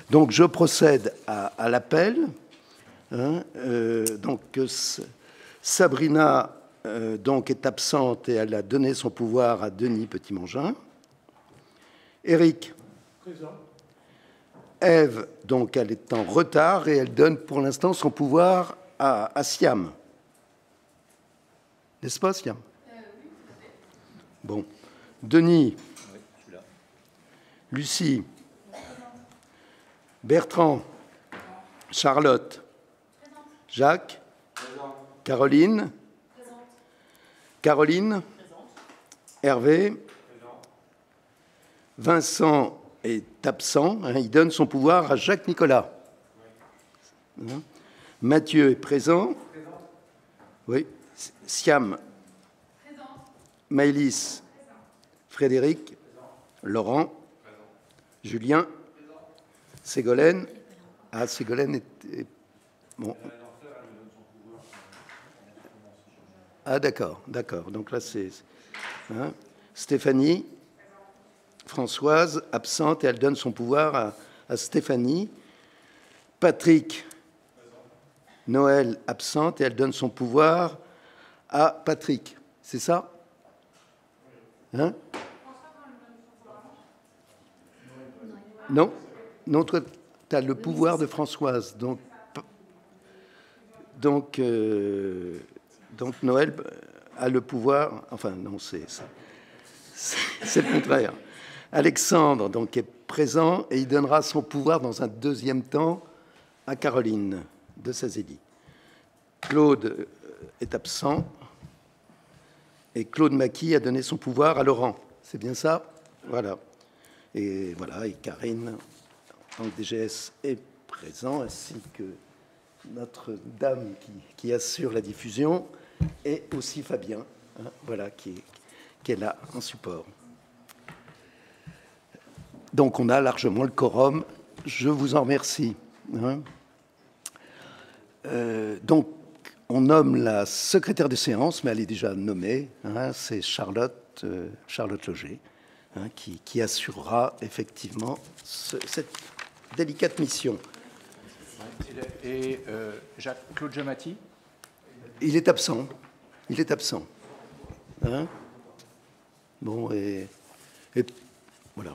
Donc, je procède à l'appel. Hein, donc, Sabrina donc, est absente et elle a donné son pouvoir à Denis Petit-Mangin. Éric. Présent. Ève, donc, elle est en retard et elle donne pour l'instant son pouvoir à Siam. N'est-ce pas, Siam? Oui, tout à fait. Bon. Denis. Oui, je suis là. Lucie. Bertrand. Charlotte. Présente. Jacques. Présent. Caroline. Présente. Caroline. Présente. Hervé. Présent. Vincent est absent. Hein, il donne son pouvoir à Jacques Nicolas. Hein. Mathieu est présent. Présent. Oui. Siam. Présente. Maëlys. Présent. Frédéric. Présent. Laurent. Présent. Julien. Présent. Ségolène. Ah, Ségolène est... Bon. Ah, d'accord, d'accord. Donc là, c'est... Hein. Stéphanie. Françoise, absente, et elle donne son pouvoir à Stéphanie. Patrick. Noël, absente, et elle donne son pouvoir à Patrick. C'est ça? Hein? Non? Non, toi, tu as le pouvoir de Françoise. Donc Noël a le pouvoir... Enfin, non, c'est le contraire. Alexandre, donc, est présent et il donnera son pouvoir dans un deuxième temps à Caroline de Sazélie. Claude est absent et Claude Maquis a donné son pouvoir à Laurent. C'est bien ça? Voilà. Et voilà, et Karine, en DGS, est présent, ainsi que notre dame qui assure la diffusion, et aussi Fabien, hein, voilà, qui est là en support. Donc, on a largement le quorum. Je vous en remercie. Hein. Donc, on nomme la secrétaire de séance, mais elle est déjà nommée. Hein, c'est Charlotte Loger, hein, qui assurera effectivement cette délicate mission. Et Jacques-Claude Giamatti? Il est absent. Il est absent. Hein? Bon, et voilà.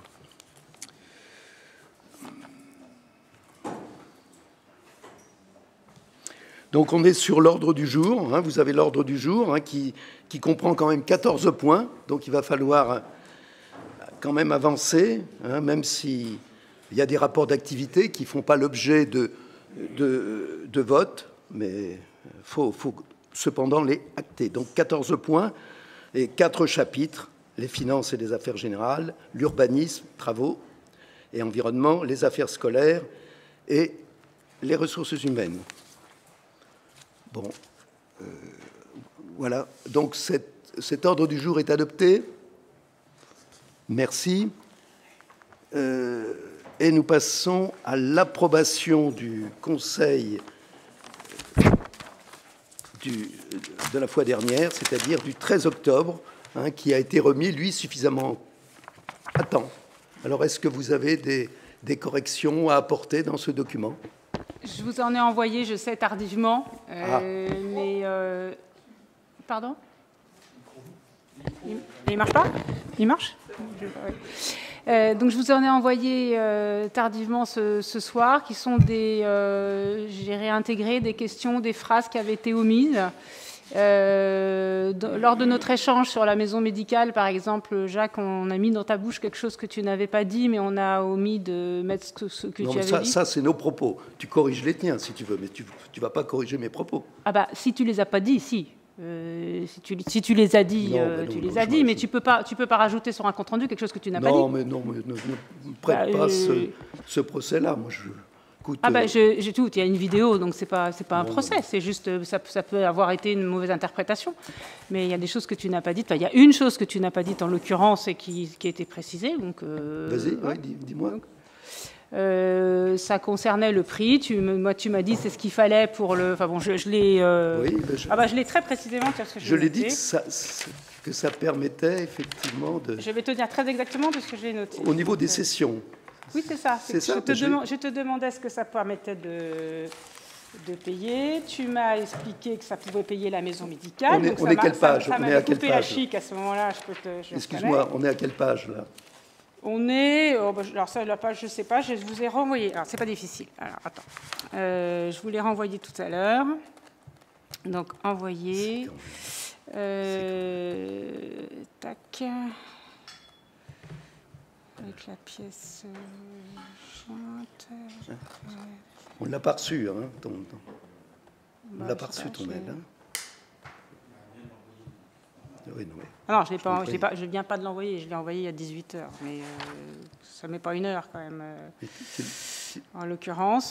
Donc, on est sur l'ordre du jour. Hein, vous avez l'ordre du jour hein, qui comprend quand même 14 points. Donc, il va falloir quand même avancer, hein, même s'il y a des rapports d'activité qui ne font pas l'objet de vote, mais il faut cependant les acter. Donc, 14 points et 4 chapitres, les finances et les affaires générales, l'urbanisme, travaux et environnement, les affaires scolaires et les ressources humaines. Bon, voilà. Donc, cet ordre du jour est adopté. Merci. Et nous passons à l'approbation du Conseil de la fois dernière, c'est-à-dire du 13 octobre, hein, qui a été remis, lui, suffisamment à temps. Alors, est-ce que vous avez des corrections à apporter dans ce document? Je vous en ai envoyé, je sais, tardivement, mais... Pardon? Il marche pas? Il marche? Donc, je vous en ai envoyé tardivement ce soir, qui sont des... j'ai réintégré des questions, des phrases qui avaient été omises. Lors de notre échange sur la maison médicale, par exemple, Jacques, on a mis dans ta bouche quelque chose que tu n'avais pas dit, mais on a omis de mettre ce que tu avais dit. Ça, c'est nos propos. Tu corriges les tiens, si tu veux, mais tu ne vas pas corriger mes propos. Ah bah, si tu les as pas dit, si. Si tu les as dit, tu les as dit, mais tu peux pas rajouter sur un compte-rendu quelque chose que tu n'as pas dit. Non, mais non, ne prête pas ce procès-là. Moi, écoute, j'ai tout. Il y a une vidéo, donc c'est pas un procès. C'est juste, ça peut avoir été une mauvaise interprétation. Mais il y a des choses que tu n'as pas dites. Enfin, il y a une chose que tu n'as pas dite en l'occurrence et qui a été précisée. Donc, vas-y, ouais, dis-moi. Ça concernait le prix. Moi, tu m'as dit c'est ce qu'il fallait pour le. Enfin bon, je l'ai. Oui, je l'ai très précisément. Je l'ai dit que ça permettait effectivement de. Je vais te dire très exactement de ce que j'ai noté. Au niveau des sessions. Oui, c'est ça. C'est ça, Je te demandais ce que ça permettait de payer. Tu m'as expliqué que ça pouvait payer la maison médicale. On est quelle page? Ça On est m'a à quelle coupé la page? chic à ce moment-là. Excuse-moi, on est à quelle page, là? On est... alors ça, la page, je ne sais pas, je vous ai renvoyé. Alors, c'est pas difficile. Alors, attends. Je vous l'ai renvoyé tout à l'heure. Donc, envoyer. Tac. Avec la pièce jointe. On ne l'a pas reçu, hein, on ne l'a pas reçu, ton mail. Hein. Oui, non, ah non, je ne viens pas de l'envoyer, je l'ai envoyé il y a 18h, mais ça ne met pas une heure quand même. En l'occurrence,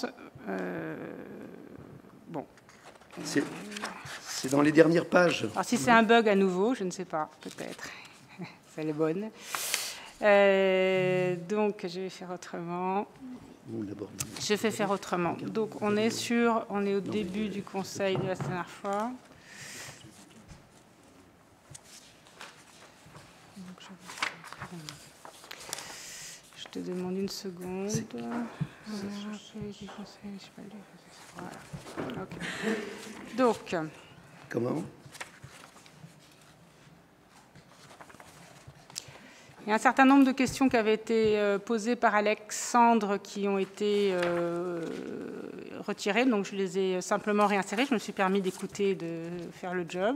bon. C'est dans les dernières pages. Alors si c'est un bug à nouveau, je ne sais pas, peut-être. C'est les bonnes. Donc, je vais faire autrement. Je vais faire autrement. Donc, on est au début du conseil de la dernière fois. Je te demande une seconde. Voilà. Okay. Donc. Comment? Il y a un certain nombre de questions qui avaient été posées par Alexandre qui ont été retirées, donc je les ai simplement réinsérées. Je me suis permis d'écouter et de faire le job.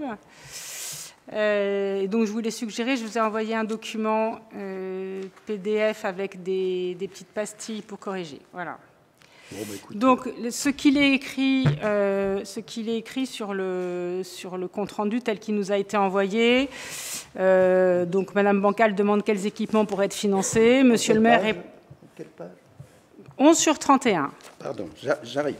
Et donc je voulais suggérer, je vous ai envoyé un document PDF avec des petites pastilles pour corriger. Voilà. Bon, bah, écoute, donc, ce qu'il est écrit sur le compte-rendu tel qu'il nous a été envoyé. Donc, Madame Bancal demande quels équipements pourraient être financés. Monsieur le maire est... Quelle page? 11 sur 31. Pardon, j'arrive.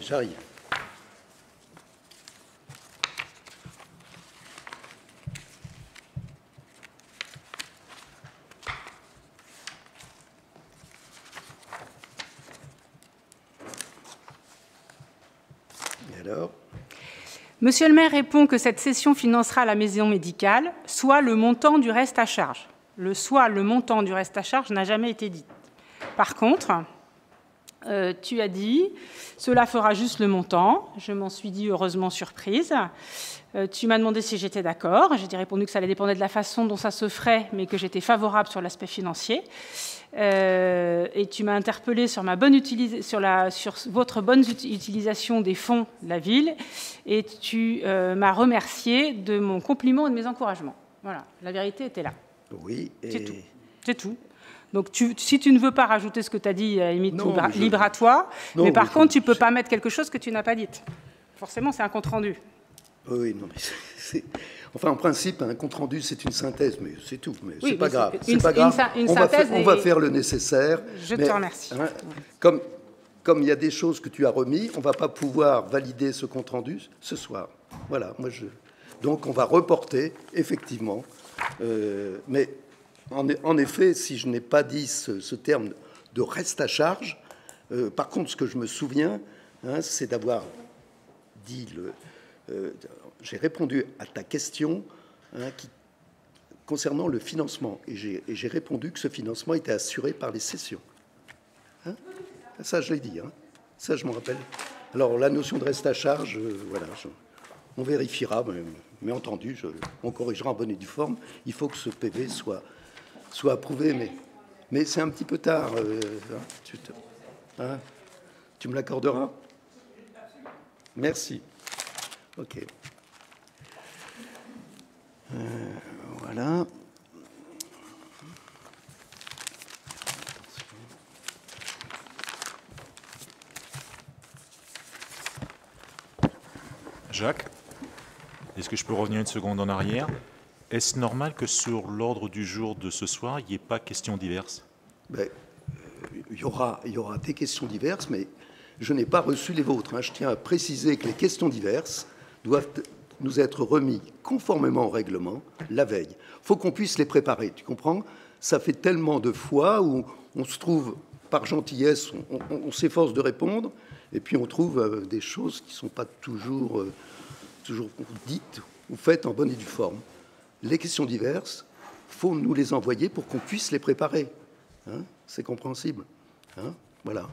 Alors, Monsieur le maire répond que cette cession financera la maison médicale, soit le montant du reste à charge. Le montant du reste à charge n'a jamais été dit. Par contre, tu as dit, cela fera juste le montant. Je m'en suis dit heureusement surprise. Tu m'as demandé si j'étais d'accord. J'ai répondu que ça allait dépendre de la façon dont ça se ferait, mais que j'étais favorable sur l'aspect financier. Et tu m'as interpellé sur votre bonne utilisation des fonds de la ville, et tu m'as remercié de mon compliment et de mes encouragements. Voilà, la vérité était là. Oui. C'est tout. Donc, si tu ne veux pas rajouter ce que tu as dit, à la limite, libre à toi. Non, mais par contre, tu ne peux pas mettre quelque chose que tu n'as pas dit. Forcément, c'est un compte-rendu. Oui, non, mais enfin, en principe, un compte-rendu, c'est une synthèse, mais c'est tout. Mais oui, c'est pas grave. On va faire le nécessaire. Je te remercie. Hein, comme il y a des choses que tu as remis, on ne va pas pouvoir valider ce compte-rendu ce soir. Voilà, donc on va reporter, effectivement. Mais en effet, si je n'ai pas dit ce terme de reste à charge, par contre, ce que je me souviens, hein, c'est d'avoir dit j'ai répondu à ta question concernant le financement, et j'ai répondu que ce financement était assuré par les cessions. Hein, ça, je l'ai dit. Hein, ça, je m'en rappelle. Alors, la notion de reste à charge, voilà, on vérifiera, mais entendu, on corrigera en bonne et due forme. Il faut que ce PV soit approuvé, mais c'est un petit peu tard. Tu me l'accorderas? Merci. OK. Voilà. Jacques, est-ce que je peux revenir une seconde en arrière? Est-ce normal que sur l'ordre du jour de ce soir, il n'y ait pas questions diverses? Il y aura des questions diverses, mais je n'ai pas reçu les vôtres. Hein. Je tiens à préciser que les questions diverses doivent nous être remis conformément au règlement la veille. Il faut qu'on puisse les préparer, tu comprends? Ça fait tellement de fois où on se trouve, par gentillesse, on s'efforce de répondre, et puis on trouve des choses qui ne sont pas toujours dites ou faites en bonne et due forme. Les questions diverses, il faut nous les envoyer pour qu'on puisse les préparer. Hein, c'est compréhensible. Hein, voilà.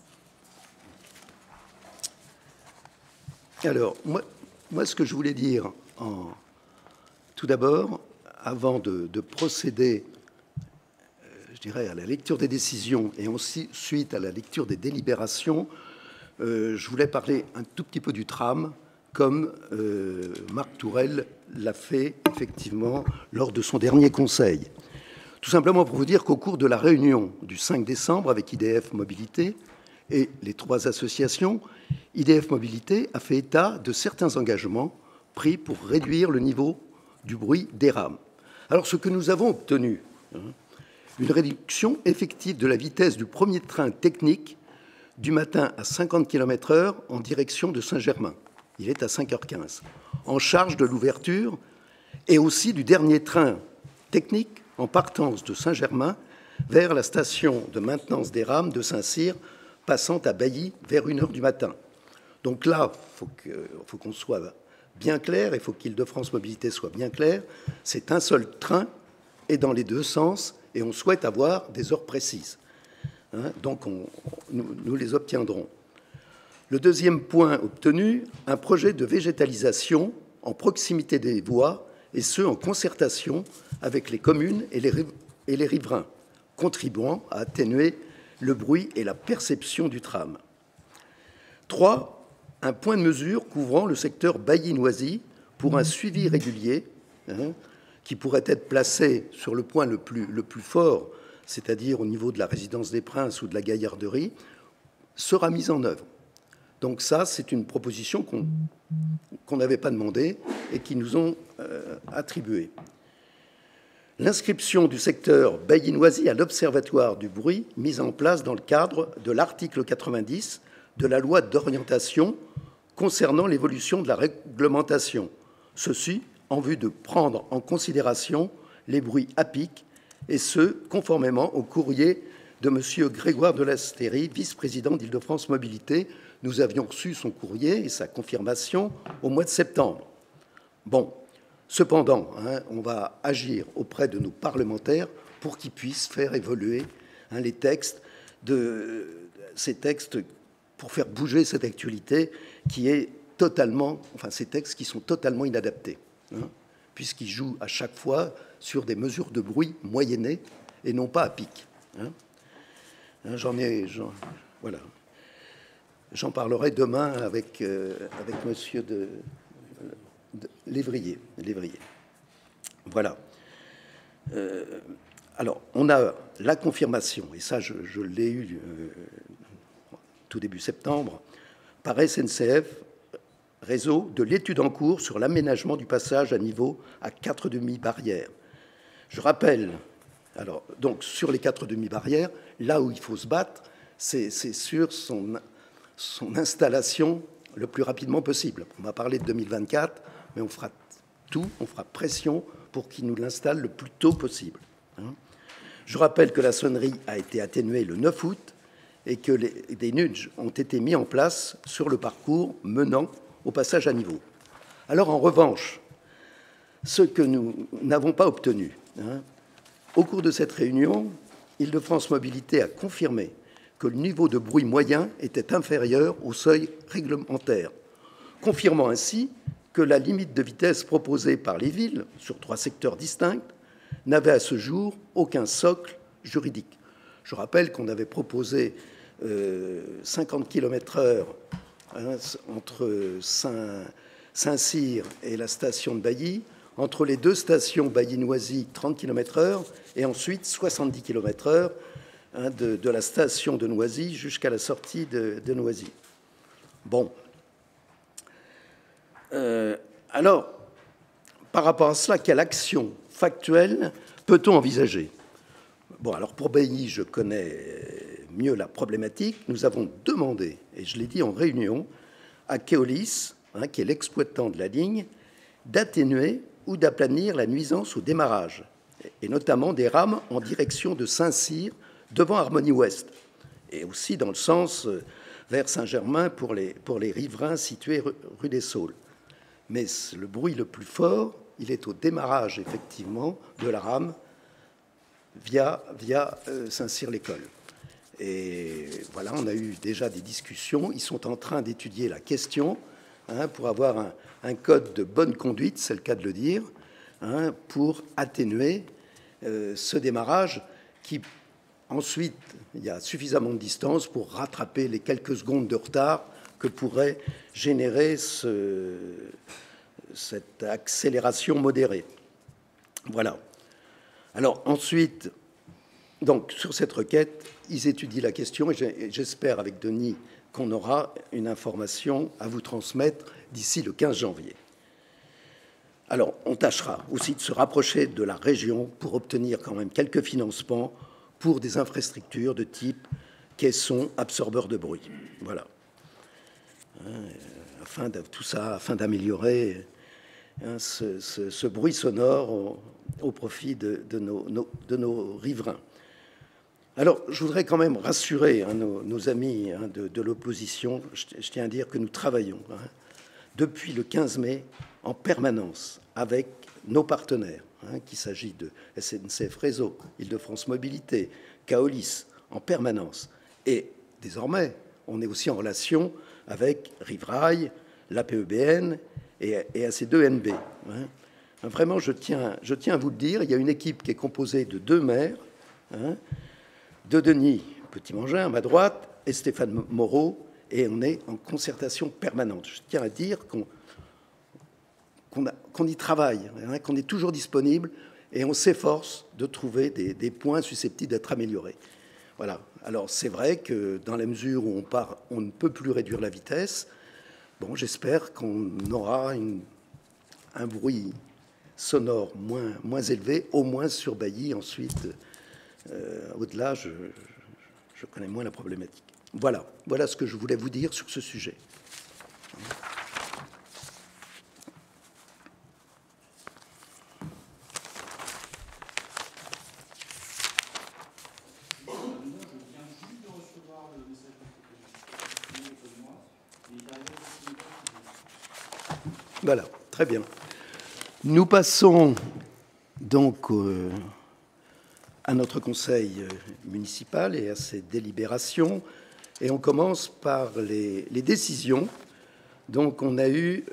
Alors, moi, ce que je voulais dire, tout d'abord, avant de procéder, je dirais, à la lecture des décisions et ensuite à la lecture des délibérations, je voulais parler un tout petit peu du tram, comme Marc Tourelle l'a fait effectivement lors de son dernier conseil. Tout simplement pour vous dire qu'au cours de la réunion du 5 décembre avec IDF Mobilité et les 3 associations, IDF Mobilité a fait état de certains engagements pris pour réduire le niveau du bruit des rames. Alors, ce que nous avons obtenu, une réduction effective de la vitesse du premier train technique du matin à 50 km/h en direction de Saint-Germain. Il est à 5h15. En charge de l'ouverture et aussi du dernier train technique en partance de Saint-Germain vers la station de maintenance des rames de Saint-Cyr, passant à Bailly vers 1h du matin. Donc là, il faut qu'on soit bien clair, il faut qu'Île-de-France Mobilité soit bien clair. C'est un seul train et dans les 2 sens, et on souhaite avoir des heures précises. Donc nous les obtiendrons. Le deuxième point obtenu, un projet de végétalisation en proximité des voies, et ce, en concertation avec les communes et les riverains, contribuant à atténuer le bruit et la perception du tram. 3. Un point de mesure couvrant le secteur Bailly-Noisy pour un suivi régulier, qui pourrait être placé sur le point le plus fort, c'est-à-dire au niveau de la résidence des Princes ou de la Gaillarderie, sera mis en œuvre. Donc ça, c'est une proposition qu'on n'avait pas demandée et qu'ils nous ont attribuée. L'inscription du secteur Bailly-Noisy à l'Observatoire du bruit, mise en place dans le cadre de l'article 90 de la loi d'orientation concernant l'évolution de la réglementation. Ceci en vue de prendre en considération les bruits à pic, et ce, conformément au courrier de M. Grégoire de Lastéry, vice-président d'Île-de-France Mobilité. Nous avions reçu son courrier et sa confirmation au mois de septembre. Bon, cependant, on va agir auprès de nos parlementaires pour qu'ils puissent faire évoluer ces textes pour faire bouger cette actualité qui est totalement, ces textes qui sont totalement inadaptés, puisqu'ils jouent à chaque fois sur des mesures de bruit moyennées et non pas à pic. Voilà. J'en parlerai demain avec monsieur de Lévrier. Voilà. Alors, on a la confirmation, et ça, je l'ai eu tout début septembre, par SNCF Réseau, de l'étude en cours sur l'aménagement du passage à niveau à 4 demi-barrières. Je rappelle, alors, donc, sur les 4 demi-barrières, là où il faut se battre, c'est sur son installation le plus rapidement possible. On va parler de 2024, mais on fera tout, on fera pression pour qu'il nous l'installe le plus tôt possible. Je rappelle que la sonnerie a été atténuée le 9 août et que des nudges ont été mis en place sur le parcours menant au passage à niveau. Alors, en revanche, ce que nous n'avons pas obtenu, au cours de cette réunion, Île-de-France Mobilité a confirmé que le niveau de bruit moyen était inférieur au seuil réglementaire, confirmant ainsi que la limite de vitesse proposée par les villes sur 3 secteurs distincts n'avait à ce jour aucun socle juridique. Je rappelle qu'on avait proposé 50 km/h entre Saint-Cyr et la station de Bailly, entre les 2 stations Bailly-Noisy, 30 km/h, et ensuite 70 km/h de la station de Noisy jusqu'à la sortie de Noisy. Bon. Alors, par rapport à cela, quelle action factuelle peut-on envisager? Bon, alors pour Bailly, je connais mieux la problématique. Nous avons demandé, et je l'ai dit en réunion, à Keolis, qui est l'exploitant de la ligne, d'atténuer ou d'aplanir la nuisance au démarrage, et notamment des rames en direction de Saint-Cyr devant Harmonie Ouest, et aussi dans le sens vers Saint-Germain pour les riverains situés rue des Saules. Mais le bruit le plus fort, il est au démarrage, effectivement, de la rame via Saint-Cyr-l'École. Et voilà, on a eu déjà des discussions. Ils sont en train d'étudier la question pour avoir un code de bonne conduite, c'est le cas de le dire, pour atténuer ce démarrage qui, ensuite, il y a suffisamment de distance pour rattraper les quelques secondes de retard que pourrait générer cette accélération modérée. Voilà. Alors ensuite, donc sur cette requête, ils étudient la question et j'espère avec Denis qu'on aura une information à vous transmettre d'ici le 15 janvier. Alors, on tâchera aussi de se rapprocher de la région pour obtenir quand même quelques financements pour des infrastructures de type caissons, absorbeurs de bruit. Voilà. Afin d'améliorer ce bruit sonore au profit de nos riverains. Alors, je voudrais quand même rassurer nos amis de l'opposition. Je tiens à dire que nous travaillons depuis le 15 mai en permanence avec nos partenaires, qu'il s'agit de SNCF Réseau, Île-de-France Mobilité, Keolis, en permanence. Et désormais, on est aussi en relation avec Riverail, l'APEBN et AC2NB. Vraiment, je tiens à vous le dire, il y a une équipe qui est composée de 2 maires, de Denis Petit-Mangin à ma droite et Stéphane Moreau, et on est en concertation permanente. Je tiens à dire qu'on y travaille, qu'on est toujours disponible, et on s'efforce de trouver des points susceptibles d'être améliorés. Voilà. Alors c'est vrai que dans la mesure où on ne peut plus réduire la vitesse, bon, j'espère qu'on aura un bruit sonore moins élevé, au moins sur Bailly. Ensuite, au-delà, je connais moins la problématique. Voilà ce que je voulais vous dire sur ce sujet. Voilà, très bien. Nous passons donc à notre conseil municipal et à ses délibérations. Et on commence par les décisions. Donc on a eu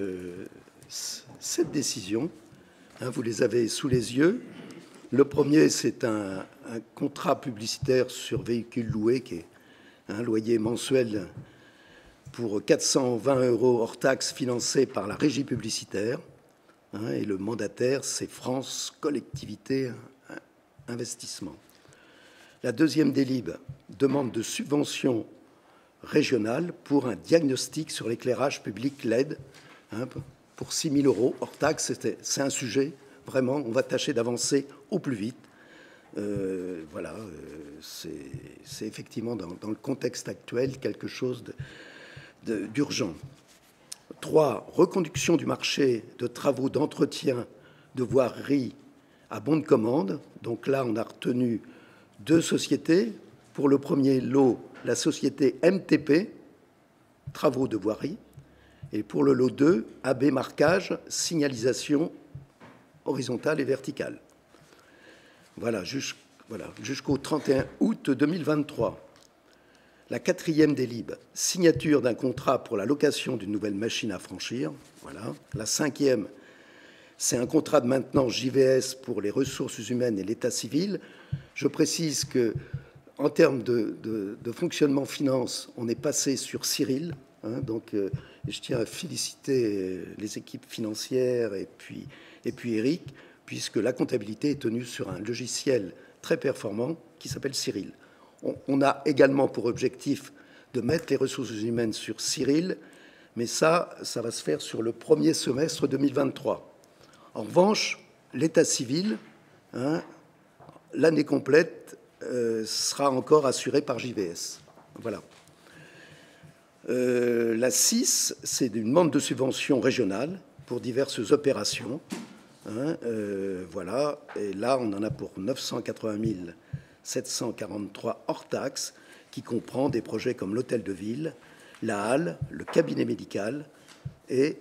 7 décisions. Vous les avez sous les yeux. Le premier, c'est un contrat publicitaire sur véhicules loués, qui est un loyer mensuel pour 420 € hors taxes financé par la régie publicitaire. Et le mandataire, c'est France Collectivité Investissement. La deuxième délib, demande de subvention régionale pour un diagnostic sur l'éclairage public LED pour 6 000 € hors taxes. C'est un sujet, vraiment, on va tâcher d'avancer au plus vite. Voilà, c'est effectivement dans le contexte actuel quelque chose d'urgent. 3. Reconduction du marché de travaux d'entretien de voirie à bon de commande. Donc là, on a retenu 2 sociétés. Pour le premier lot, la société MTP, travaux de voirie. Et pour le lot 2, AB Marquage, signalisation horizontale et verticale. Voilà, jusqu'au 31 août 2023. La 4e délib, signature d'un contrat pour la location d'une nouvelle machine à franchir. Voilà. La 5e, c'est un contrat de maintenance JVS pour les ressources humaines et l'état civil. Je précise qu'en termes de fonctionnement finance, on est passé sur Cyril. Donc, je tiens à féliciter les équipes financières et puis Eric, puisque la comptabilité est tenue sur un logiciel très performant qui s'appelle Cyril. On a également pour objectif de mettre les ressources humaines sur Cyril, mais ça va se faire sur le premier semestre 2023. En revanche, l'état civil, l'année complète, sera encore assuré par JVS. Voilà. La 6, c'est une demande de subvention régionale pour diverses opérations. Voilà. Et là, on en a pour 980 743 hors taxes, qui comprend des projets comme l'hôtel de ville, la halle, le cabinet médical et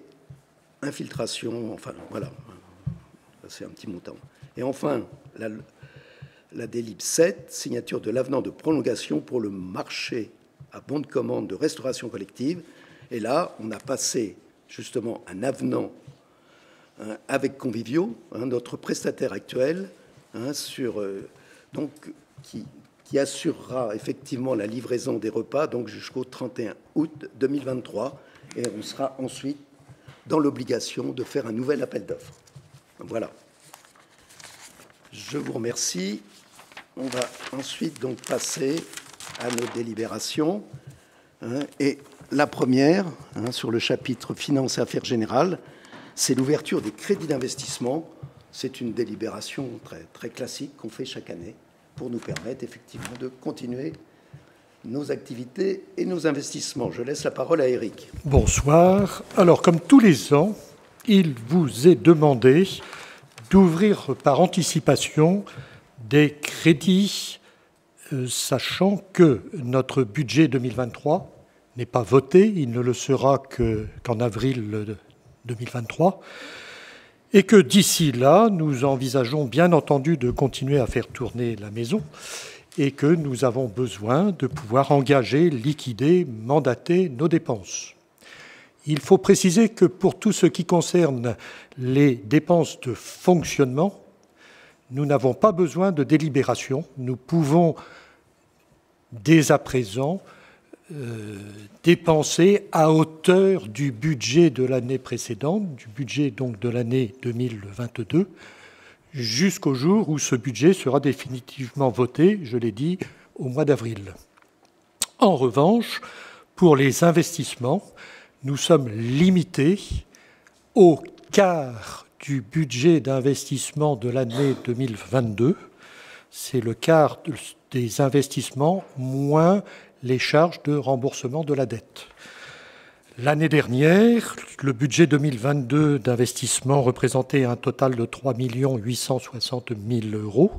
infiltration. Enfin, voilà, c'est un petit montant. Et enfin, la délib 7, signature de l'avenant de prolongation pour le marché à bon de commande de restauration collective. Et là, on a passé justement un avenant avec Convivio, notre prestataire actuel, qui assurera effectivement la livraison des repas jusqu'au 31 août 2023. Et on sera ensuite dans l'obligation de faire un nouvel appel d'offres. Voilà. Je vous remercie. On va ensuite donc passer à nos délibérations. Et la première, sur le chapitre Finances et Affaires générales, c'est l'ouverture des crédits d'investissement. C'est une délibération très, très classique qu'on fait chaque année pour nous permettre effectivement de continuer nos activités et nos investissements. Je laisse la parole à Éric. Bonsoir. Alors, comme tous les ans, il vous est demandé d'ouvrir par anticipation des crédits, sachant que notre budget 2023 n'est pas voté, il ne le sera qu'en avril 2023, et que d'ici là, nous envisageons bien entendu de continuer à faire tourner la maison, et que nous avons besoin de pouvoir engager, liquider, mandater nos dépenses. Il faut préciser que pour tout ce qui concerne les dépenses de fonctionnement, nous n'avons pas besoin de délibération. Nous pouvons dès à présent dépenser à hauteur du budget de l'année précédente, du budget donc de l'année 2022, jusqu'au jour où ce budget sera définitivement voté, je l'ai dit, au mois d'avril. En revanche, pour les investissements, nous sommes limités au quart du budget d'investissement de l'année 2022. C'est le quart des investissements moins les charges de remboursement de la dette. L'année dernière, le budget 2022 d'investissement représentait un total de 3 860 000 €.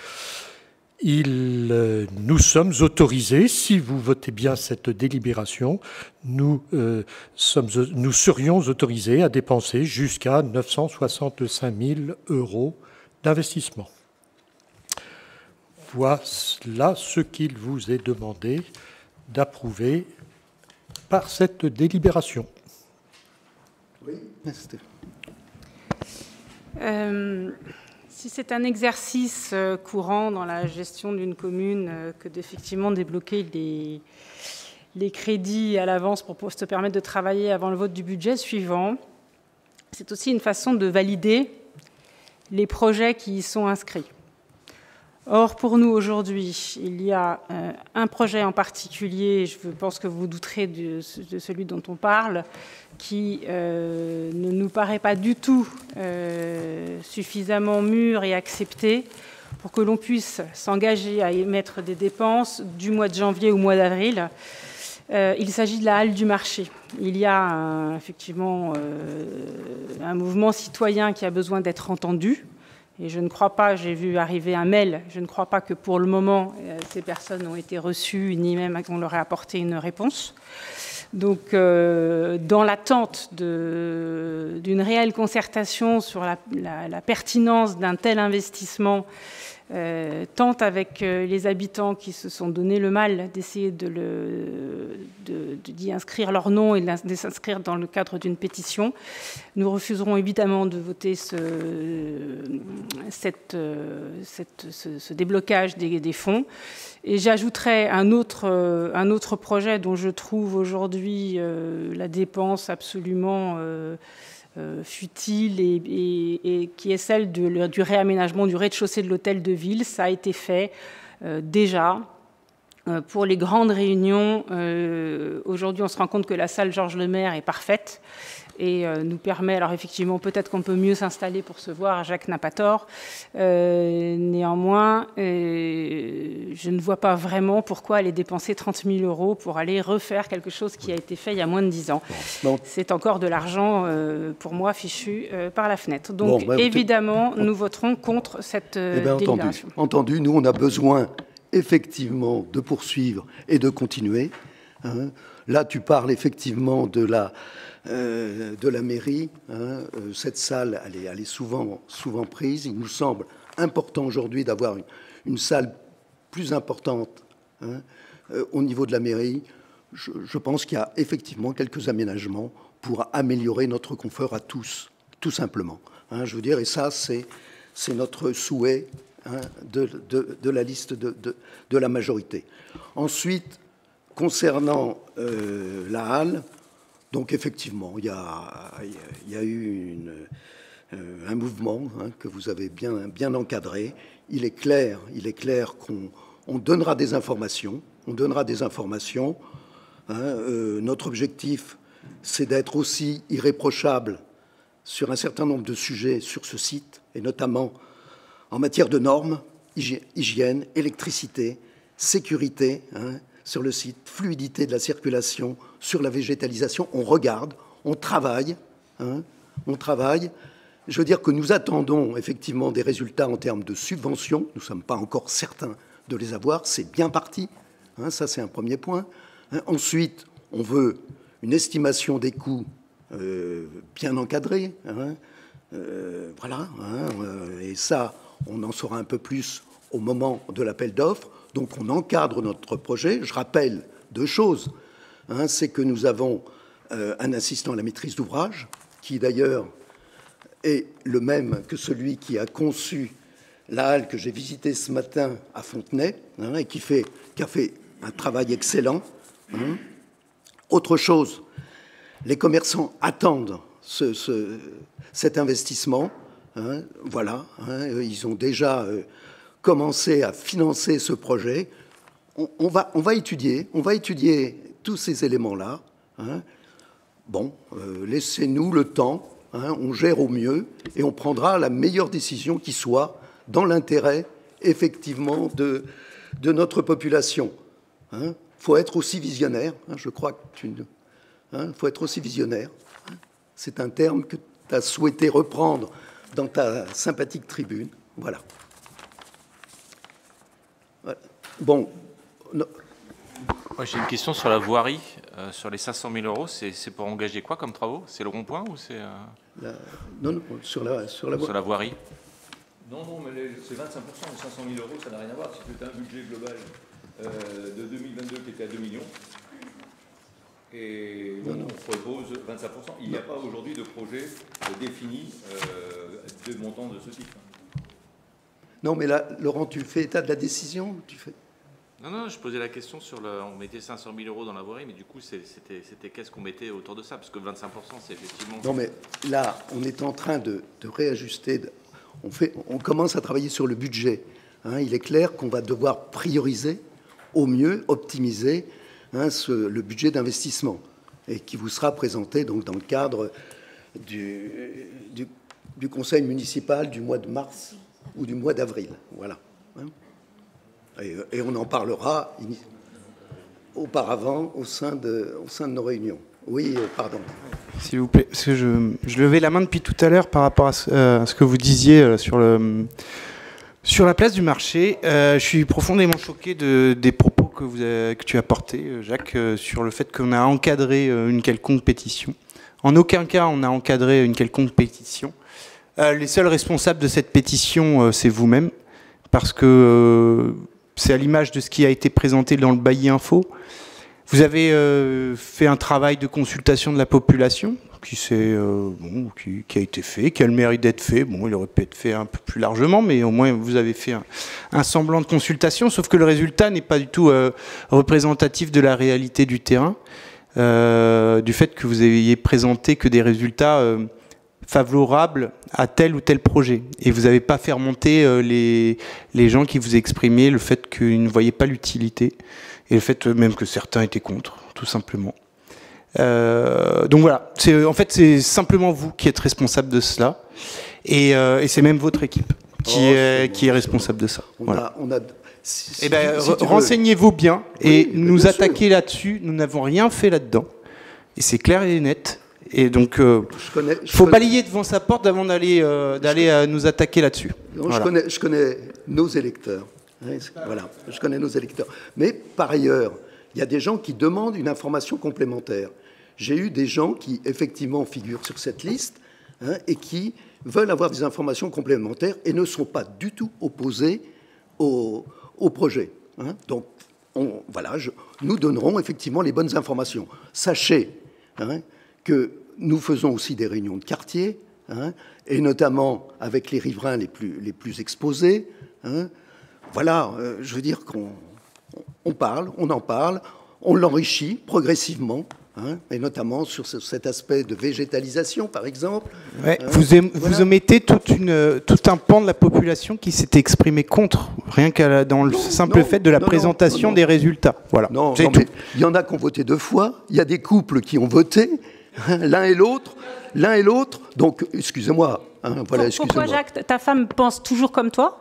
Nous sommes autorisés, si vous votez bien cette délibération, nous serions autorisés à dépenser jusqu'à 965 000 € d'investissement. Voilà ce qu'il vous est demandé d'approuver par cette délibération. Oui, si c'est un exercice courant dans la gestion d'une commune que d'effectivement débloquer les crédits à l'avance pour se permettre de travailler avant le vote du budget suivant, c'est aussi une façon de valider les projets qui y sont inscrits. Or, pour nous, aujourd'hui, il y a un projet en particulier, je pense que vous douterez de celui dont on parle, qui ne nous paraît pas du tout suffisamment mûr et accepté pour que l'on puisse s'engager à émettre des dépenses du mois de janvier au mois d'avril. Il s'agit de la halle du marché. Il y a effectivement un mouvement citoyen qui a besoin d'être entendu. Et je ne crois pas, j'ai vu arriver un mail, je ne crois pas que pour le moment, ces personnes ont été reçues, ni même qu'on leur ait apporté une réponse. Donc, dans l'attente d'une réelle concertation sur la pertinence d'un tel investissement, tant avec les habitants qui se sont donné le mal d'essayer d'y inscrire leur nom et de s'inscrire dans le cadre d'une pétition. Nous refuserons évidemment de voter ce déblocage des fonds. Et j'ajouterai un autre projet dont je trouve aujourd'hui la dépense absolument futile et qui est celle du réaménagement du rez-de-chaussée de l'hôtel de ville. Ça a été fait déjà pour les grandes réunions. Aujourd'hui, on se rend compte que la salle Georges Lemaire est parfaite et nous permet, alors effectivement, peut-être qu'on peut mieux s'installer pour se voir, Jacques n'a pas tort. Néanmoins, je ne vois pas vraiment pourquoi aller dépenser 30 000 € pour aller refaire quelque chose qui a été fait il y a moins de 10 ans. Bon. C'est encore de l'argent, pour moi, fichu par la fenêtre. Donc, évidemment, nous voterons contre cette délibération. Entendu, nous, on a besoin effectivement de poursuivre et de continuer hein. Là, tu parles effectivement de la mairie, hein. Cette salle, elle est souvent prise. Il nous semble important aujourd'hui d'avoir une salle plus importante, hein, au niveau de la mairie. Je pense qu'il y a effectivement quelques aménagements pour améliorer notre confort à tous, tout simplement. Hein, je veux dire, et ça, c'est notre souhait, hein, de la liste de la majorité. Ensuite, concernant la halle, donc effectivement, il y a eu un mouvement, hein, que vous avez bien encadré. Il est clair qu'on donnera des informations. Hein, notre objectif, c'est d'être aussi irréprochable sur un certain nombre de sujets sur ce site, et notamment en matière de normes, hygiène, électricité, sécurité, hein, sur le site, fluidité de la circulation, sur la végétalisation. On regarde, on travaille, hein, on travaille. Je veux dire que nous attendons effectivement des résultats en termes de subventions. Nous ne sommes pas encore certains de les avoir. C'est bien parti. Hein, ça, c'est un premier point. Hein, ensuite, on veut une estimation des coûts bien encadrée. Hein, voilà. Hein, et ça, on en saura un peu plus au moment de l'appel d'offres. Donc, on encadre notre projet. Je rappelle deux choses. Hein, c'est que nous avons un assistant à la maîtrise d'ouvrage, qui d'ailleurs est le même que celui qui a conçu la halle que j'ai visitée ce matin à Fontenay, hein, et qui a fait un travail excellent. Hein. Autre chose, les commerçants attendent cet investissement. Hein, voilà, hein, ils ont déjà commencé à financer ce projet. On va étudier tous ces éléments-là. Hein. Bon, laissez-nous le temps. Hein, on gère au mieux et on prendra la meilleure décision qui soit dans l'intérêt, effectivement, de notre population. Hein. Faut être aussi visionnaire. Hein, je crois que faut être aussi visionnaire. Hein. C'est un terme que tu as souhaité reprendre dans ta sympathique tribune. Voilà. Bon. Moi, j'ai une question sur la voirie. Sur les 500 000 euros, c'est pour engager quoi comme travaux? C'est le rond-point ou c'est... Non, sur la voirie. Non, mais c'est 25%, les 500 000 euros, ça n'a rien à voir. C'est un budget global de 2022 qui était à 2 millions. Et on propose 25%. Il n'y a pas aujourd'hui de projet défini de montant de ce type. Non, mais là, Laurent, tu fais état de la décision, tu fais... Non, je posais la question sur on mettait 500 000 euros dans la voirie, mais du coup, c'était qu'est-ce qu'on mettait autour de ça? Parce que 25%, c'est effectivement... Non, mais là, on est en train de réajuster. On commence à travailler sur le budget. Hein. Il est clair qu'on va devoir prioriser au mieux, optimiser, hein, le budget d'investissement, et qui vous sera présenté donc, dans le cadre du conseil municipal du mois de mars ou du mois d'avril. Voilà. Hein. Et on en parlera auparavant au sein de nos réunions. Oui, pardon. S'il vous plaît, parce que je levais la main depuis tout à l'heure par rapport à ce que vous disiez sur la place du marché. Je suis profondément choqué des propos que tu as portés, Jacques, sur le fait qu'on a encadré une quelconque pétition. En aucun cas, on a encadré une quelconque pétition. Les seuls responsables de cette pétition, c'est vous-même, parce que... c'est à l'image de ce qui a été présenté dans le Bailly Info. Vous avez fait un travail de consultation de la population qui a été fait, qui a le mérite d'être fait. Bon, il aurait pu être fait un peu plus largement, mais au moins vous avez fait un semblant de consultation, sauf que le résultat n'est pas du tout représentatif de la réalité du terrain, du fait que vous ayez présenté que des résultats... favorable à tel ou tel projet. Et vous n'avez pas fait remonter les gens qui vous exprimaient le fait qu'ils ne voyaient pas l'utilité et le fait même que certains étaient contre, tout simplement. Donc voilà, en fait c'est simplement vous qui êtes responsable de cela et c'est même votre équipe qui est responsable de ça. Voilà. Renseignez-vous bien et nous attaquer là-dessus, nous n'avons rien fait là-dedans. Et c'est clair et net. Et donc, il faut balayer devant sa porte avant d'aller nous attaquer là-dessus. Voilà. Je connais nos électeurs. Voilà, je connais nos électeurs. Mais par ailleurs, il y a des gens qui demandent une information complémentaire. J'ai eu des gens qui, effectivement, figurent sur cette liste et qui veulent avoir des informations complémentaires et ne sont pas du tout opposés au projet. Donc, voilà, nous donnerons effectivement les bonnes informations. Sachez que nous faisons aussi des réunions de quartier, et notamment avec les riverains les plus exposés. Voilà, je veux dire qu'on en parle, on l'enrichit progressivement, et notamment sur cet aspect de végétalisation, par exemple. Ouais, vous omettez tout un pan de la population qui s'était exprimé contre, rien qu'à dans le simple fait de la présentation des résultats. Voilà. Non, mais il y en a qui ont voté 2 fois, il y a des couples qui ont voté, l'un et l'autre. Donc, excusez-moi. Pourquoi, Jacques, ta femme pense toujours comme toi?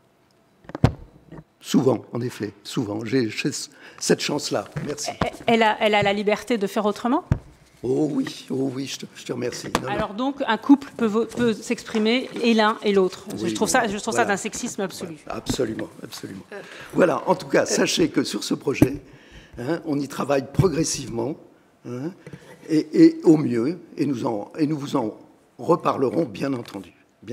Souvent, en effet, souvent. J'ai cette chance-là. Merci. Elle a la liberté de faire autrement? Oh oui, je te remercie. Alors donc, un couple peut s'exprimer et l'un et l'autre. Oui, je trouve ça d'un sexisme absolu. Absolument. Voilà, en tout cas, sachez que sur ce projet, on y travaille progressivement et au mieux, et nous vous en reparlerons, bien entendu.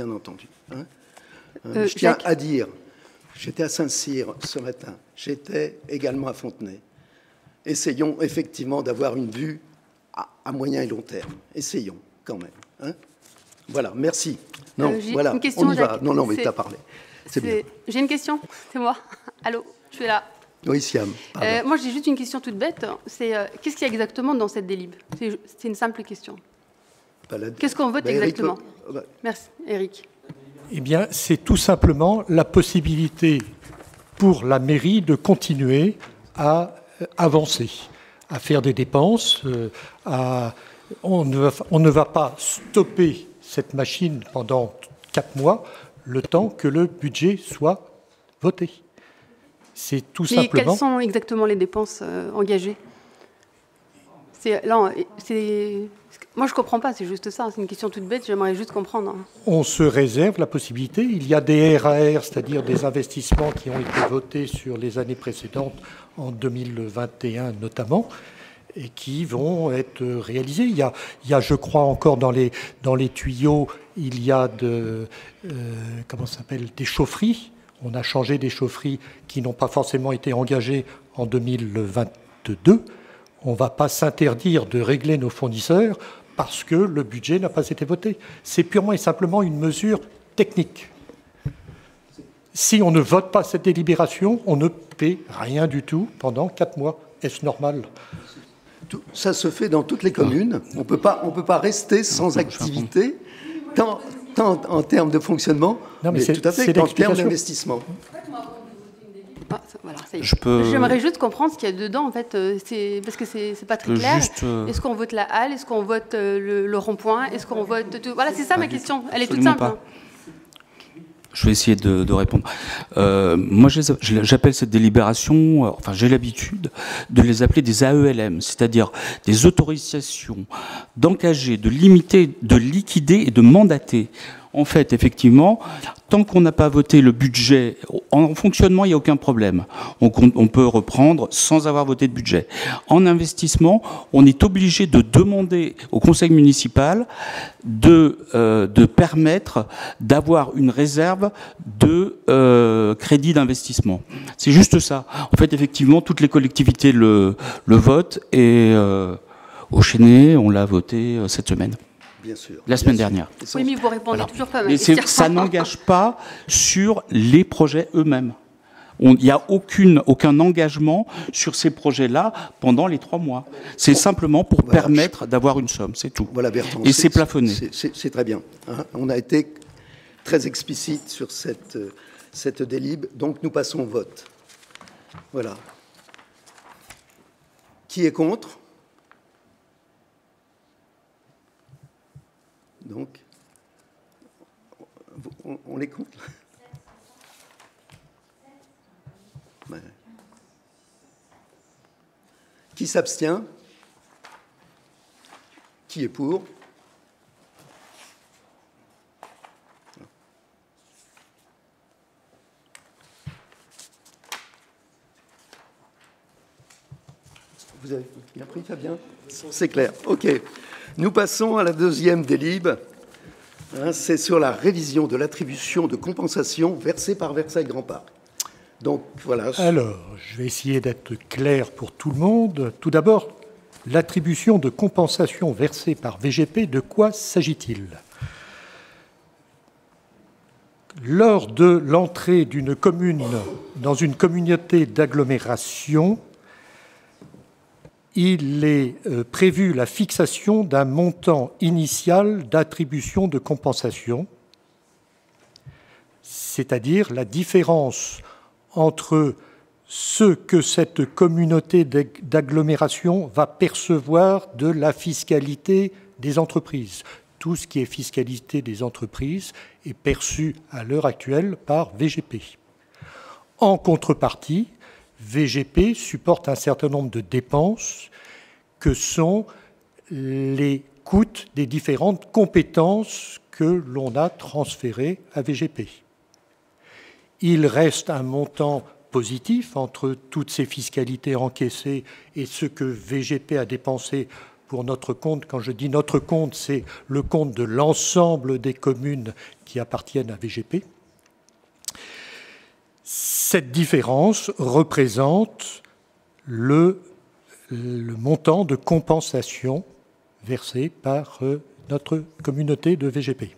Je tiens à dire... J'étais à Saint-Cyr ce matin, j'étais également à Fontenay. Essayons effectivement d'avoir une vue à moyen et long terme. Essayons quand même. Voilà, merci. Non, voilà, on y va. Non, mais tu as parlé. C'est bien. J'ai une question, c'est moi. Allô, je suis là. Oui, Siam. Moi, j'ai juste une question toute bête. C'est qu'est-ce qu'il y a exactement dans cette délib? C'est une simple question. Qu'est-ce qu'on vote exactement? Merci, Éric. Eh bien, c'est tout simplement la possibilité pour la mairie de continuer à avancer, à faire des dépenses. On ne va pas stopper cette machine pendant 4 mois, le temps que le budget soit voté. C'est tout simplement... Mais quelles sont exactement les dépenses engagées? Moi, je ne comprends pas, c'est juste ça. C'est une question toute bête, j'aimerais juste comprendre. On se réserve la possibilité. Il y a des RAR, c'est-à-dire des investissements qui ont été votés sur les années précédentes, en 2021 notamment, et qui vont être réalisés. Il y a, je crois, encore dans les tuyaux, il y a des chaufferies. On a changé des chaufferies qui n'ont pas forcément été engagées en 2022. On ne va pas s'interdire de régler nos fournisseurs parce que le budget n'a pas été voté. C'est purement et simplement une mesure technique. Si on ne vote pas cette délibération, on ne paie rien du tout pendant 4 mois. Est-ce normal? Ça se fait dans toutes les communes. On ne peut pas rester sans activité, tant en termes de fonctionnement, mais tout à fait qu'en termes d'investissement. Voilà, j'aimerais juste comprendre ce qu'il y a dedans, en fait, parce que c'est pas très clair. Est-ce qu'on vote la halle? Est-ce qu'on vote le rond-point? Est-ce qu'on vote tout? Voilà, c'est ça ma question. Elle est toute simple. Je vais essayer de répondre. Moi, j'appelle cette délibération, enfin j'ai l'habitude de les appeler des AELM, c'est-à-dire des autorisations d'engager, de limiter, de liquider et de mandater. En fait, effectivement, tant qu'on n'a pas voté le budget, en fonctionnement, il n'y a aucun problème. On peut reprendre sans avoir voté de budget. En investissement, on est obligé de demander au conseil municipal de permettre d'avoir une réserve de crédit d'investissement. C'est juste ça. En fait, effectivement, toutes les collectivités le votent et au Chénet, on l'a voté cette semaine. Bien sûr. La semaine dernière. Oui, mais vous répondez toujours pas à ma mais question. ça n'engage pas sur les projets eux-mêmes. Il n'y a aucun engagement sur ces projets-là pendant les 3 mois. C'est simplement pour permettre d'avoir une somme, c'est tout. Voilà, Bertrand. Et c'est plafonné. C'est très bien. On a été très explicite sur cette délib, donc nous passons au vote. Voilà. Qui est contre ? Donc, on les compte. Ouais. Qui s'abstient? Qui est pour? Vous avez bien pris, Fabien? C'est clair. OK. Nous passons à la deuxième délib. C'est sur la révision de l'attribution de compensation versée par Versailles Grand Parc. Donc, voilà. Alors, je vais essayer d'être clair pour tout le monde. Tout d'abord, l'attribution de compensation versée par VGP, de quoi s'agit-il? Lors de l'entrée d'une commune dans une communauté d'agglomération, il est prévu la fixation d'un montant initial d'attribution de compensation, c'est-à-dire la différence entre ce que cette communauté d'agglomération va percevoir de la fiscalité des entreprises. Tout ce qui est fiscalité des entreprises est perçu à l'heure actuelle par VGP. En contrepartie, VGP supporte un certain nombre de dépenses que sont les coûts des différentes compétences que l'on a transférées à VGP. Il reste un montant positif entre toutes ces fiscalités encaissées et ce que VGP a dépensé pour notre compte. Quand je dis notre compte, c'est le compte de l'ensemble des communes qui appartiennent à VGP. Cette différence représente le montant de compensation versé par notre communauté de VGP.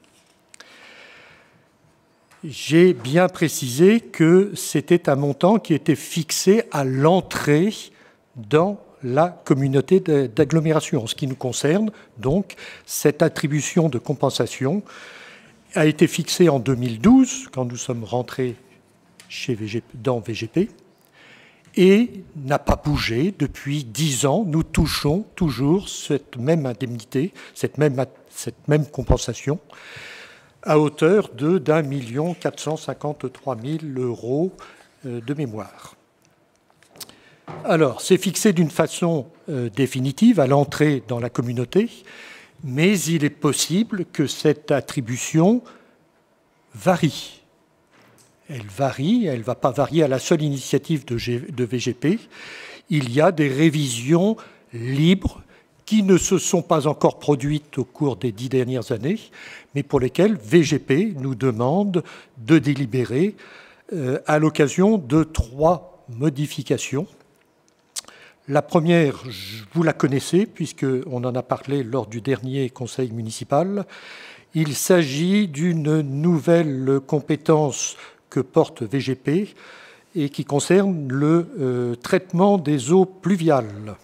J'ai bien précisé que c'était un montant qui était fixé à l'entrée dans la communauté d'agglomération. En ce qui nous concerne, donc, cette attribution de compensation a été fixée en 2012, quand nous sommes rentrés dans VGP, et n'a pas bougé depuis 10 ans. Nous touchons toujours cette même indemnité, cette même compensation, à hauteur de d'1 453 000 € de mémoire. Alors, c'est fixé d'une façon définitive à l'entrée dans la communauté, mais il est possible que cette attribution varie. Elle varie, elle ne va pas varier à la seule initiative de VGP. Il y a des révisions libres qui ne se sont pas encore produites au cours des 10 dernières années, mais pour lesquelles VGP nous demande de délibérer à l'occasion de 3 modifications. La première, vous la connaissez, puisqu'on en a parlé lors du dernier conseil municipal. Il s'agit d'une nouvelle compétence que porte VGP et qui concerne le traitement des eaux pluviales.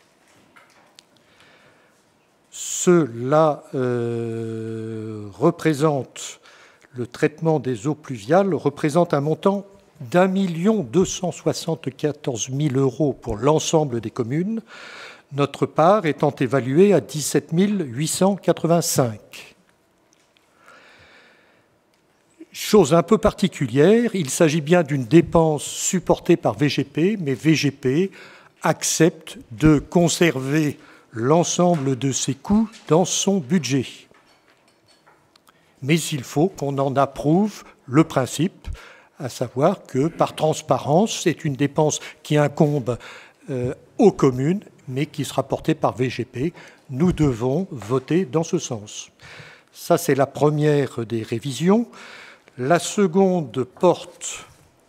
Cela le traitement des eaux pluviales représente un montant d'1 274 000 € pour l'ensemble des communes, notre part étant évaluée à 17 885. Chose un peu particulière, il s'agit bien d'une dépense supportée par VGP, mais VGP accepte de conserver l'ensemble de ses coûts dans son budget. Mais il faut qu'on en approuve le principe, à savoir que, par transparence, c'est une dépense qui incombe aux communes, mais qui sera portée par VGP. Nous devons voter dans ce sens. Ça, c'est la première des révisions. La seconde porte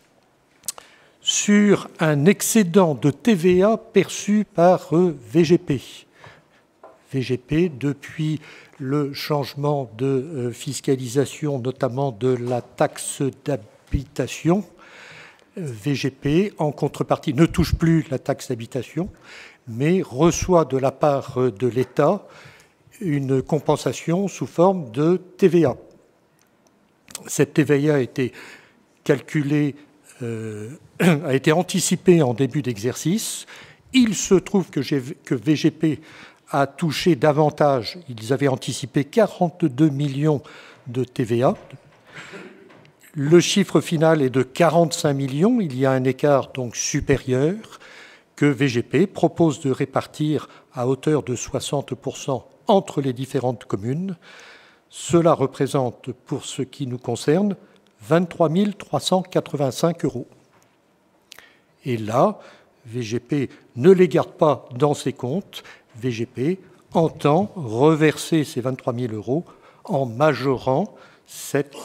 sur un excédent de TVA perçu par VGP. VGP, depuis le changement de fiscalisation, notamment de la taxe d'habitation, VGP, en contrepartie, ne touche plus la taxe d'habitation, mais reçoit de la part de l'État une compensation sous forme de TVA. Cette TVA a été calculée, a été anticipée en début d'exercice. Il se trouve que VGP a touché davantage. Ils avaient anticipé 42 millions de TVA. Le chiffre final est de 45 millions. Il y a un écart donc supérieur que VGP propose de répartir à hauteur de 60% entre les différentes communes. Cela représente, pour ce qui nous concerne, 23 385 €. Et là, VGP ne les garde pas dans ses comptes. VGP entend reverser ces 23 000 € en majorant cette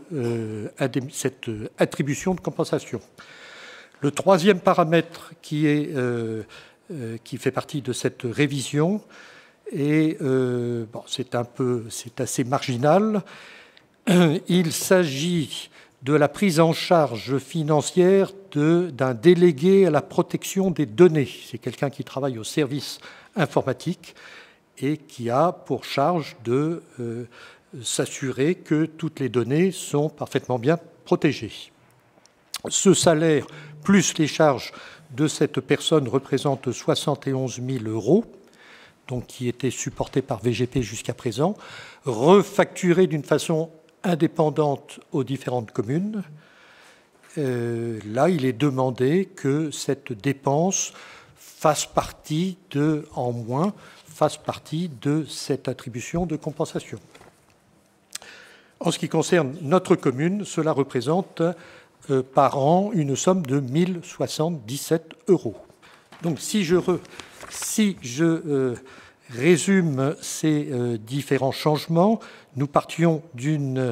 attribution de compensation. Le troisième paramètre qui fait partie de cette révision, et c'est assez marginal, il s'agit de la prise en charge financière d'un délégué à la protection des données. C'est quelqu'un qui travaille au service informatique et qui a pour charge de s'assurer que toutes les données sont parfaitement bien protégées. Ce salaire, plus les charges de cette personne, représente 71 000 €, donc qui étaient supportés par VGP jusqu'à présent, refacturés d'une façon indépendante aux différentes communes. Là, il est demandé que cette dépense fasse partie de cette attribution de compensation. En ce qui concerne notre commune, cela représente par an une somme de 1 077 €. Donc si je résume ces différents changements, nous partions d'une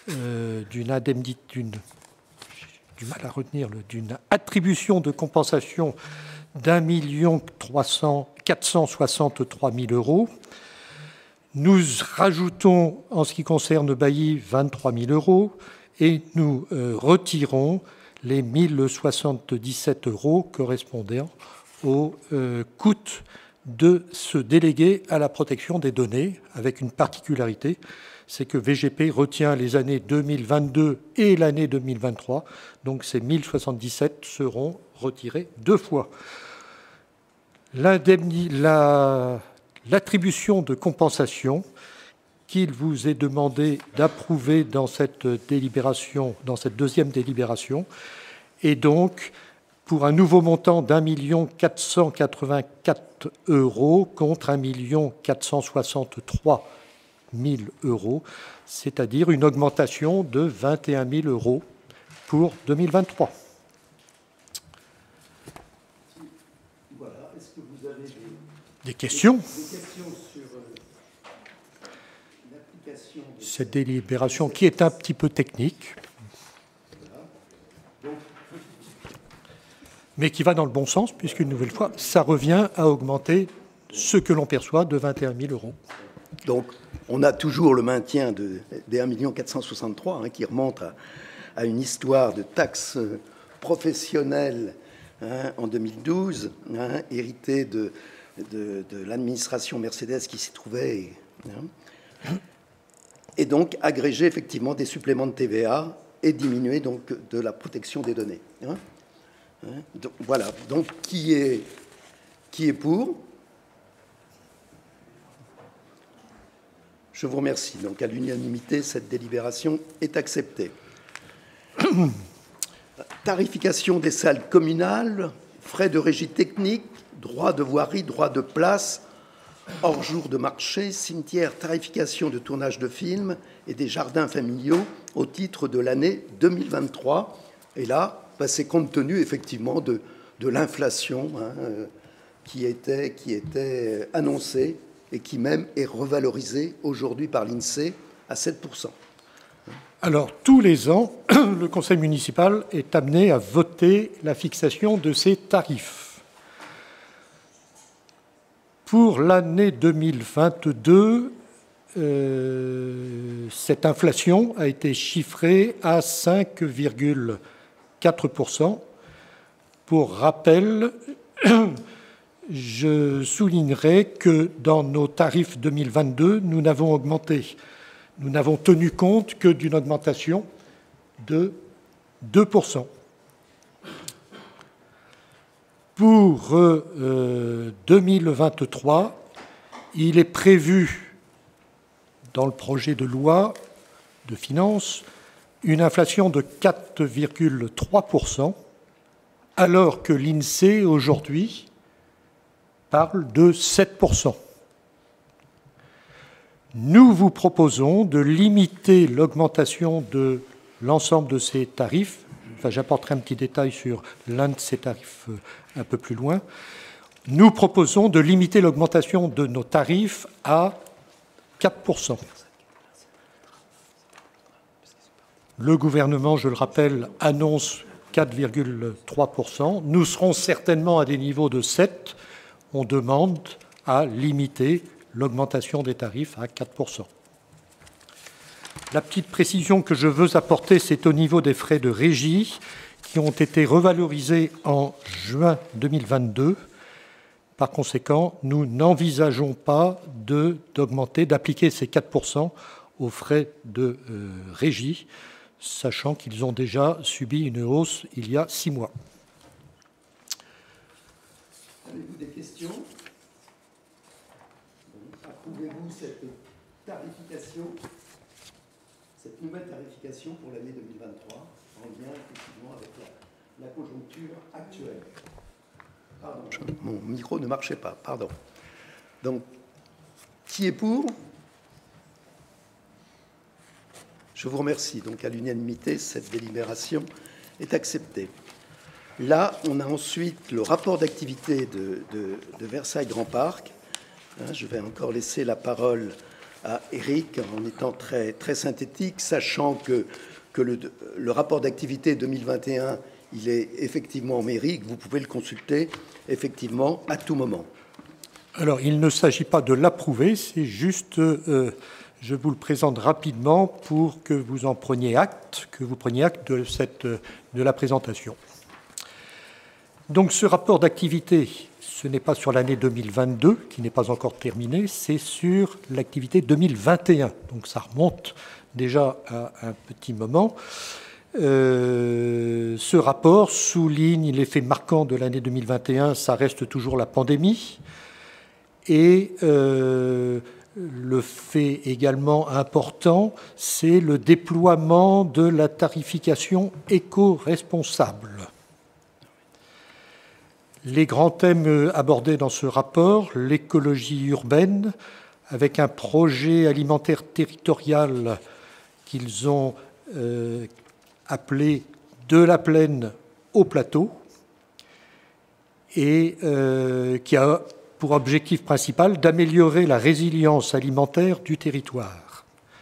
attribution de compensation d'1 463 000 €. Nous rajoutons, en ce qui concerne Bailly, 23 000 € et nous retirons les 1 077 € correspondant au coût de ce délégué à la protection des données, avec une particularité, c'est que VGP retient les années 2022 et l'année 2023, donc ces 1 077 seront retirés 2 fois. L'attribution de compensation qu'il vous est demandé d'approuver dans cette délibération, dans cette deuxième délibération, est donc pour un nouveau montant d'1 484 € contre 1 463 000 €, c'est-à-dire une augmentation de 21 000 € pour 2023. Voilà. Est-ce que vous avez des questions? Des questions sur l'application de cette délibération qui est un petit peu technique, mais qui va dans le bon sens, puisqu'une nouvelle fois, ça revient à augmenter ce que l'on perçoit de 21 000 €. Donc, on a toujours le maintien des 1 463 000 qui remonte à une histoire de taxes professionnelles en 2012, héritée de l'administration Mercedes qui s'y trouvait, et donc agréger effectivement des suppléments de TVA et diminuer donc de la protection des données. Donc, voilà. Donc, qui est pour? Je vous remercie. Donc, à l'unanimité, cette délibération est acceptée. Tarification des salles communales, frais de régie technique, droit de voirie, droit de place, hors jour de marché, cimetière, tarification de tournage de films et des jardins familiaux au titre de l'année 2023. Et là, c'est compte tenu effectivement de l'inflation qui était annoncée et qui même est revalorisée aujourd'hui par l'INSEE à 7%. Alors, tous les ans, le conseil municipal est amené à voter la fixation de ces tarifs. Pour l'année 2022, cette inflation a été chiffrée à 5,4%. Pour rappel, je soulignerai que dans nos tarifs 2022, nous n'avons tenu compte que d'une augmentation de 2%. Pour 2023, il est prévu dans le projet de loi de finances une inflation de 4,3%, alors que l'INSEE aujourd'hui parle de 7%. Nous vous proposons de limiter l'augmentation de l'ensemble de ces tarifs enfin, j'apporterai un petit détail sur l'un de ces tarifs un peu plus loin. Nous proposons de limiter l'augmentation de nos tarifs à 4%. Le gouvernement, je le rappelle, annonce 4,3%. Nous serons certainement à des niveaux de 7%. On demande à limiter l'augmentation des tarifs à 4%. La petite précision que je veux apporter, c'est au niveau des frais de régie qui ont été revalorisés en juin 2022. Par conséquent, nous n'envisageons pas d'augmenter, d'appliquer ces 4% aux frais de régie, sachant qu'ils ont déjà subi une hausse il y a 6 mois. Avez-vous des questions? Approuvez-vous cette tarification, cette nouvelle tarification pour l'année 2023, en lien effectivement avec la conjoncture actuelle? Pardon, mon micro ne marchait pas, pardon. Donc, qui est pour? Je vous remercie. Donc, à l'unanimité, cette délibération est acceptée. Là, on a ensuite le rapport d'activité de Versailles Grand Parc. Je vais encore laisser la parole à Éric en étant très, très synthétique, sachant que le rapport d'activité 2021, il est effectivement en mairie, que vous pouvez le consulter effectivement à tout moment. Alors, il ne s'agit pas de l'approuver, c'est juste, je vous le présente rapidement pour que vous en preniez acte, de la présentation. Donc, ce rapport d'activité, ce n'est pas sur l'année 2022, qui n'est pas encore terminée, c'est sur l'activité 2021. Donc, ça remonte déjà à un petit moment. Ce rapport souligne les faits marquants de l'année 2021, ça reste toujours la pandémie. Et le fait également important, c'est le déploiement de la tarification éco-responsable. Les grands thèmes abordés dans ce rapport, l'écologie urbaine, avec un projet alimentaire territorial qu'ils ont appelé « De la plaine au plateau » et qui a pour objectif principal d'améliorer la résilience alimentaire du territoire.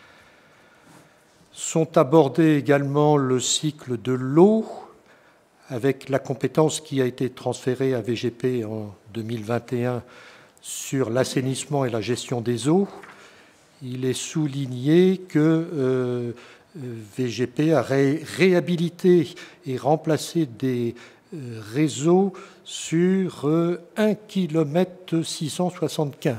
Sont abordés également le cycle de l'eau, avec la compétence qui a été transférée à VGP en 2021 sur l'assainissement et la gestion des eaux. Il est souligné que VGP a réhabilité et remplacé des réseaux sur 1 km 675.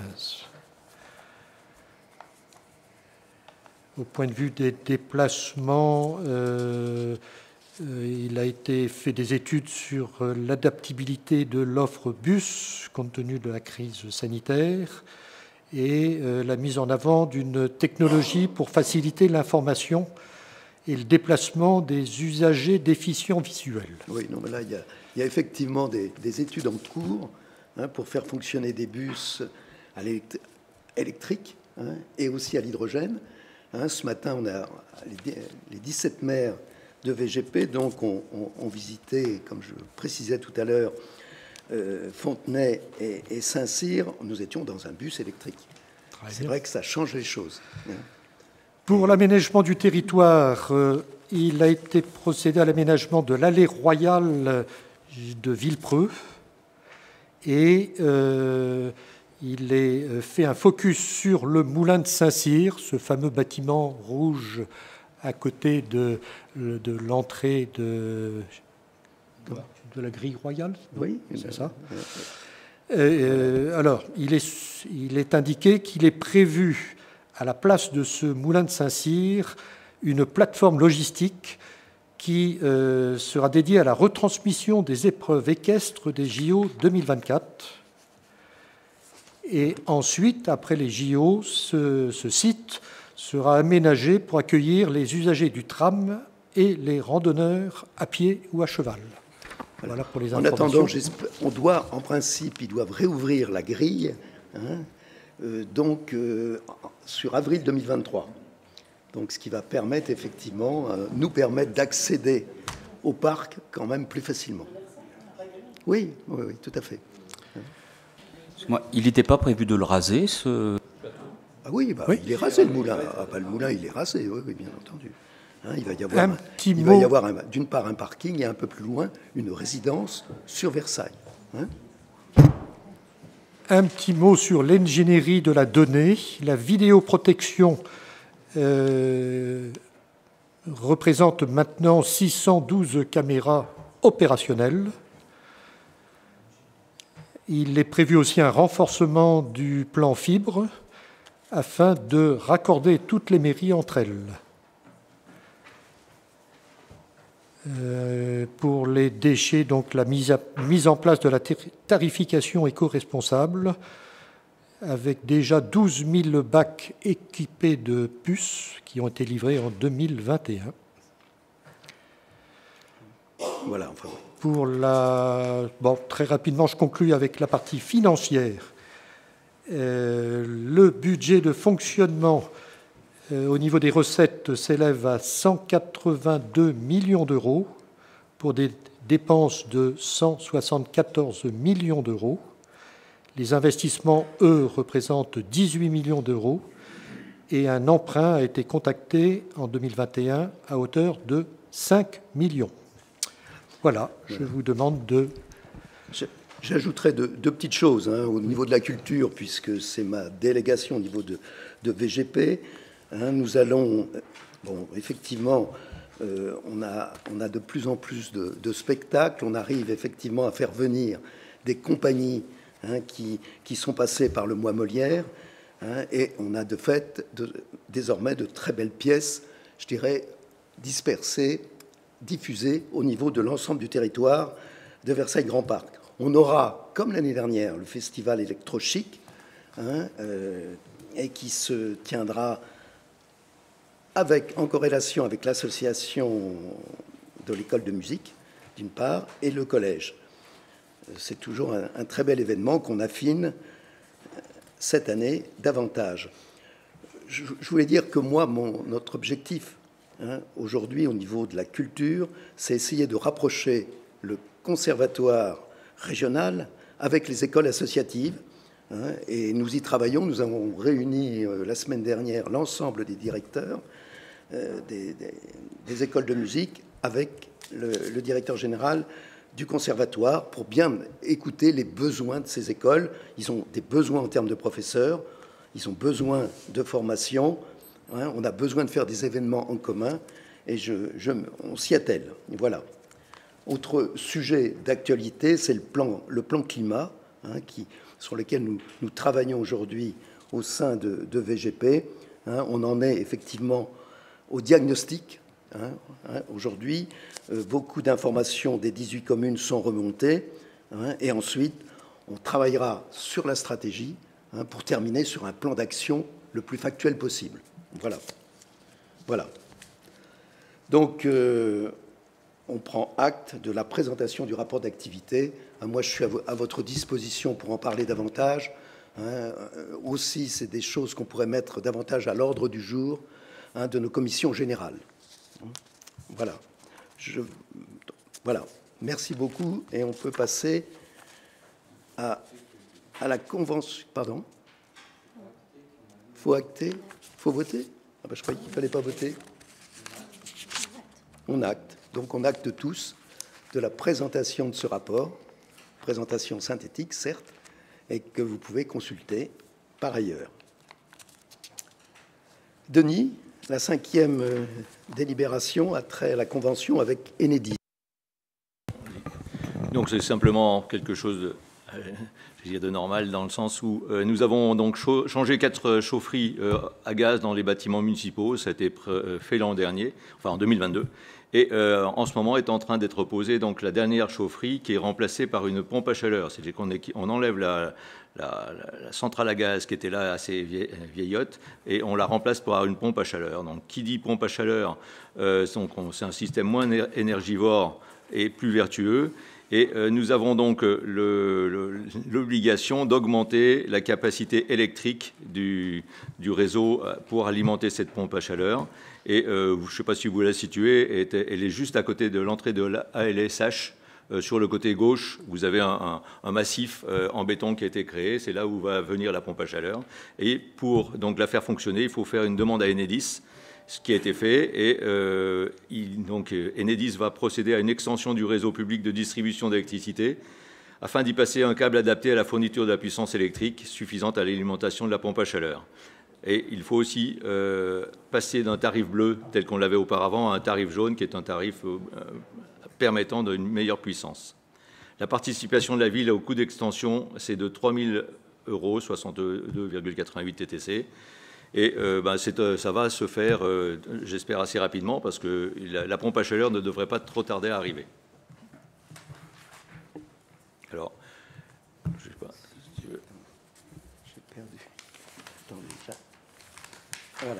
Au point de vue des déplacements, il a été fait des études sur l'adaptabilité de l'offre bus compte tenu de la crise sanitaire et la mise en avant d'une technologie pour faciliter l'information et le déplacement des usagers déficients visuels. Oui, non, mais là, il y a effectivement des études en cours pour faire fonctionner des bus à électriques et aussi à l'hydrogène. Ce matin, on a les 17 maires de VGP, donc on visitait, comme je précisais tout à l'heure, Fontenay et Saint-Cyr. Nous étions dans un bus électrique. C'est vrai que ça change les choses. Pour l'aménagement du territoire, il a été procédé à l'aménagement de l'allée royale de Villepreux et il est fait un focus sur le moulin de Saint-Cyr, ce fameux bâtiment rouge à côté de l'entrée de la grille royale. Oui, c'est ça. Alors, il est indiqué qu'il est prévu à la place de ce moulin de Saint-Cyr une plateforme logistique qui sera dédiée à la retransmission des épreuves équestres des JO 2024. Et ensuite, après les JO, ce site sera aménagé pour accueillir les usagers du tram et les randonneurs à pied ou à cheval. Voilà pour les informations. En attendant, on doit, en principe, ils doivent réouvrir la grille, sur avril 2023. Donc, ce qui va permettre effectivement, nous permettre d'accéder au parc quand même plus facilement. Oui, oui, oui, tout à fait. Il n'était pas prévu de le raser, ce... Ah oui, bah, oui, il est rasé, le moulin. Ah, bah, le moulin, il est rasé, oui, oui, bien entendu. Hein, il va y avoir d'une part un parking et un peu plus loin une résidence sur Versailles. Hein. Un petit mot sur l'ingénierie de la donnée. La vidéoprotection représente maintenant 612 caméras opérationnelles. Il est prévu aussi un renforcement du plan fibre afin de raccorder toutes les mairies entre elles. Pour les déchets, donc la mise en place de la tarification éco-responsable, avec déjà 12 000 bacs équipés de puces qui ont été livrés en 2021. Voilà, enfin. Très rapidement, je conclus avec la partie financière. Le budget de fonctionnement au niveau des recettes s'élève à 182 millions d'euros pour des dépenses de 174 millions d'euros. Les investissements, eux, représentent 18 millions d'euros et un emprunt a été contacté en 2021 à hauteur de 5 millions. Voilà, je vous demande de... J'ajouterai deux petites choses au niveau de la culture, puisque c'est ma délégation au niveau de VGP. Nous allons... Bon, effectivement, on a de plus en plus de spectacles. On arrive effectivement à faire venir des compagnies qui sont passées par le mois Molière. Et on a de fait désormais de très belles pièces, je dirais, dispersées, diffusées au niveau de l'ensemble du territoire de Versailles Grand Parc. On aura, comme l'année dernière, le festival électrochic, et qui se tiendra en corrélation avec l'association de l'école de musique, d'une part, et le collège. C'est toujours un très bel événement qu'on affine cette année davantage. Je voulais dire que moi, notre objectif aujourd'hui au niveau de la culture, c'est essayer de rapprocher le conservatoire régional avec les écoles associatives. Et nous y travaillons. Nous avons réuni la semaine dernière l'ensemble des directeurs des écoles de musique avec le directeur général du conservatoire pour bien écouter les besoins de ces écoles. Ils ont des besoins en termes de professeurs, ils ont besoin de formation, on a besoin de faire des événements en commun et on s'y attelle. Voilà. Autre sujet d'actualité, c'est le plan climat sur lequel nous travaillons aujourd'hui au sein de VGP. On en est effectivement au diagnostic. Aujourd'hui, beaucoup d'informations des 18 communes sont remontées. Et ensuite, on travaillera sur la stratégie pour terminer sur un plan d'action le plus factuel possible. Voilà. Voilà. Donc, on prend acte de la présentation du rapport d'activité. Moi, je suis à votre disposition pour en parler davantage. Aussi, c'est des choses qu'on pourrait mettre davantage à l'ordre du jour de nos commissions générales. Voilà. Voilà. Merci beaucoup. Et on peut passer à la convention. Pardon ? Faut acter ? Faut voter ? Ah ben, je croyais qu'il ne fallait pas voter. On acte. Donc on acte tous de la présentation de ce rapport, présentation synthétique certes, et que vous pouvez consulter par ailleurs. Denis, la 5e délibération a trait à la convention avec Enedis. Donc c'est simplement quelque chose de normal dans le sens où nous avons donc changé 4 chaufferies à gaz dans les bâtiments municipaux. Ça a été fait l'an dernier, enfin en 2022. Et en ce moment est en train d'être posée donc la dernière chaufferie qui est remplacée par une pompe à chaleur. C'est-à-dire qu'on enlève la centrale à gaz qui était là assez vieillotte et on la remplace par une pompe à chaleur. Donc qui dit pompe à chaleur, c'est un système moins énergivore et plus vertueux. Et nous avons donc l'obligation d'augmenter la capacité électrique du réseau pour alimenter cette pompe à chaleur. Et je ne sais pas si vous la situez, elle est juste à côté de l'entrée de l'ALSH. Sur le côté gauche, vous avez un massif en béton qui a été créé. C'est là où va venir la pompe à chaleur. Et pour donc la faire fonctionner, il faut faire une demande à Enedis, ce qui a été fait. Et donc Enedis va procéder à une extension du réseau public de distribution d'électricité afin d'y passer un câble adapté à la fourniture de la puissance électrique suffisante à l'alimentation de la pompe à chaleur. Et il faut aussi passer d'un tarif bleu tel qu'on l'avait auparavant à un tarif jaune qui est un tarif permettant une meilleure puissance. La participation de la ville au coût d'extension, c'est de 3 000 €, 62,88 TTC. Et ça va se faire, j'espère, assez rapidement, parce que la pompe à chaleur ne devrait pas trop tarder à arriver. Alors, je ne sais pas si tu veux. J'ai perdu. Attendez, ça. Voilà.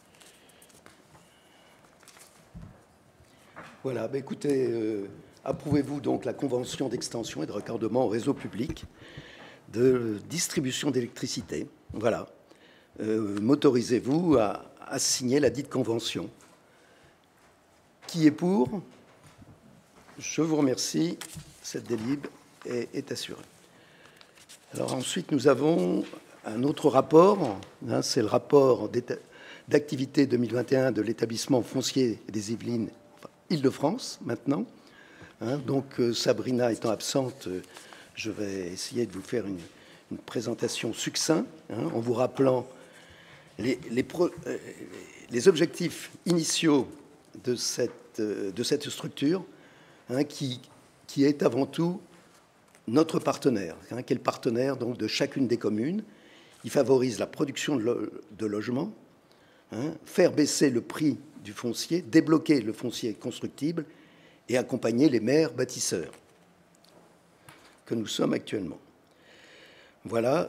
Voilà, écoutez, approuvez-vous donc la convention d'extension et de raccordement au réseau public de distribution d'électricité. Voilà. M'autorisez-vous à signer la dite convention. Qui est pour? Je vous remercie. Cette délib est assurée. Alors ensuite, nous avons un autre rapport. Hein, c'est le rapport d'activité 2021 de l'établissement foncier des Yvelines, Île-de-France, maintenant. Hein, donc, Sabrina étant absente, je vais essayer de vous faire une présentation succincte, hein, en vous rappelant les objectifs initiaux de cette structure, hein, qui est avant tout notre partenaire, hein, qui est le partenaire donc, de chacune des communes. Il favorise la production de logements, hein, faire baisser le prix du foncier, débloquer le foncier constructible et accompagner les maires bâtisseurs que nous sommes actuellement. Voilà.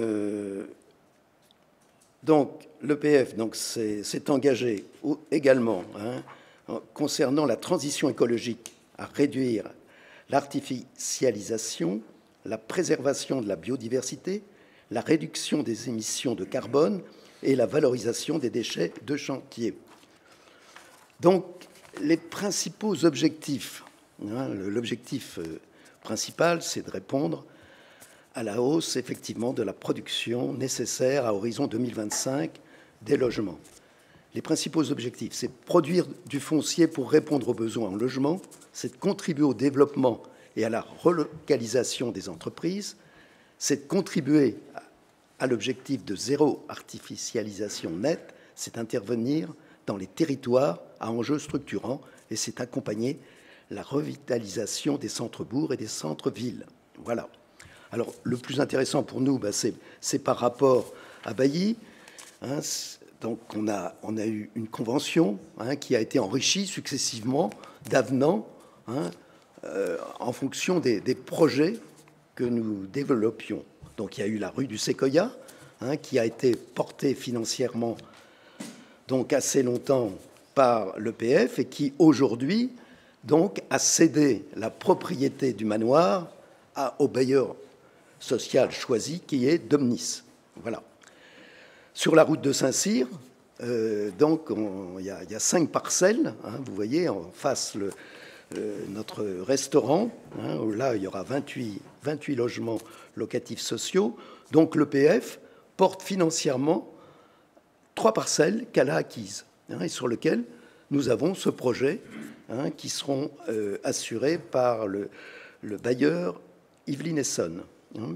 Donc, l'EPF s'est engagé également, hein, concernant la transition écologique, à réduire l'artificialisation, la préservation de la biodiversité, la réduction des émissions de carbone et la valorisation des déchets de chantier. Donc, les principaux objectifs, hein, l'objectif principal, c'est de répondre à la hausse, effectivement, de la production nécessaire à horizon 2025 des logements. Les principaux objectifs, c'est produire du foncier pour répondre aux besoins en logement, c'est de contribuer au développement et à la relocalisation des entreprises, c'est de contribuer à l'objectif de zéro artificialisation nette, c'est intervenir dans les territoires à enjeux structurants et c'est accompagner la revitalisation des centres-bourgs et des centres-villes. Voilà. Alors, le plus intéressant pour nous, c'est par rapport à Bailly. Hein, donc, on a eu une convention, hein, qui a été enrichie successivement d'avenants, hein, en fonction des projets que nous développions. Donc, il y a eu la rue du Séquoia, hein, qui a été portée financièrement donc assez longtemps par l'EPF et qui aujourd'hui donc a cédé la propriété du manoir au bailleur social choisi qui est Domnis. Voilà. Sur la route de Saint-Cyr, donc il y a 5 parcelles. Hein, vous voyez en face notre restaurant. Hein, où là il y aura 28 logements locatifs sociaux. Donc l'EPF porte financièrement 3 parcelles qu'elle a acquises, hein, et sur lesquelles nous avons ce projet, hein, qui seront assurés par le bailleur Yvelines Essonne. Hein.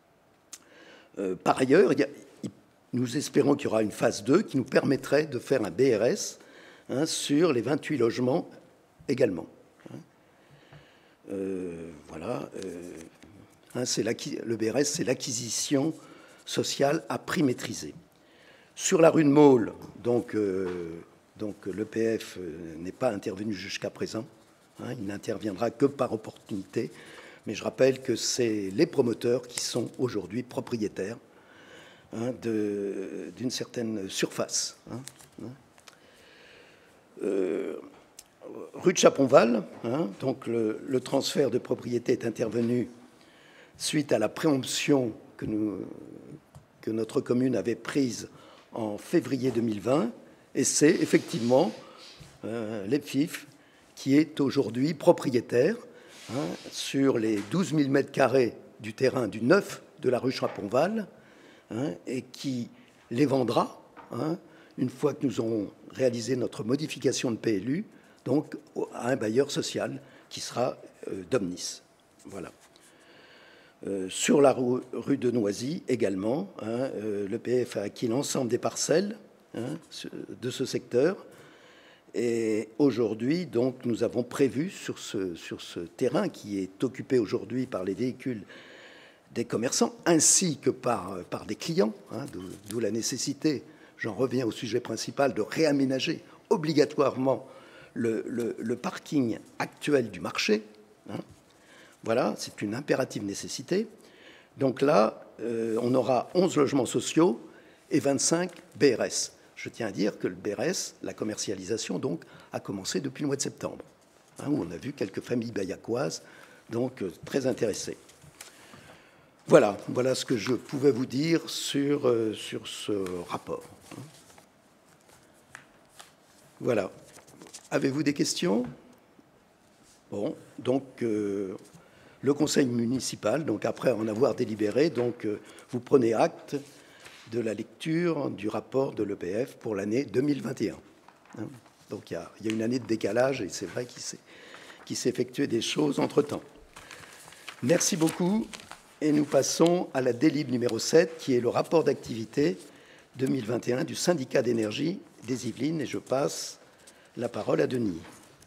Par ailleurs, nous espérons qu'il y aura une phase 2 qui nous permettrait de faire un BRS, hein, sur les 28 logements également. Hein. Voilà. Hein, le BRS, c'est l'acquisition sociale à prix maîtrisé. Sur la rue de Maule, donc l'EPF n'est pas intervenu jusqu'à présent. Hein, il n'interviendra que par opportunité. Mais je rappelle que c'est les promoteurs qui sont aujourd'hui propriétaires, hein, d'une certaine surface. Hein. rue de Chaponval, donc le transfert de propriété est intervenu suite à la préemption que notre commune avait prise en février 2020, et c'est effectivement l'EPFIF qui est aujourd'hui propriétaire sur les 12 000 m² du terrain du neuf de la rue Chaponval, et qui les vendra une fois que nous aurons réalisé notre modification de PLU, donc à un bailleur social qui sera Domnis. Voilà. Sur la rue de Noisy également, l'EPF a acquis l'ensemble des parcelles de ce secteur. Et aujourd'hui, donc, nous avons prévu sur ce terrain qui est occupé aujourd'hui par les véhicules des commerçants ainsi que par des clients, d'où la nécessité, j'en reviens au sujet principal, de réaménager obligatoirement le parking actuel du marché. Voilà, c'est une impérative nécessité. Donc là, on aura 11 logements sociaux et 25 BRS. Je tiens à dire que le BRS, la commercialisation, donc, a commencé depuis le mois de septembre, où on a vu quelques familles bayacoises, donc très intéressées. Voilà ce que je pouvais vous dire sur ce rapport. Voilà. Avez-vous des questions? Bon, donc le conseil municipal, donc après en avoir délibéré, donc vous prenez acte de la lecture du rapport de l'EPF pour l'année 2021. Donc il y a une année de décalage et c'est vrai qu'il s'est effectué des choses entre-temps. Merci beaucoup. Et nous passons à la délib numéro 7, qui est le rapport d'activité 2021 du syndicat d'énergie des Yvelines. Et je passe la parole à Denis.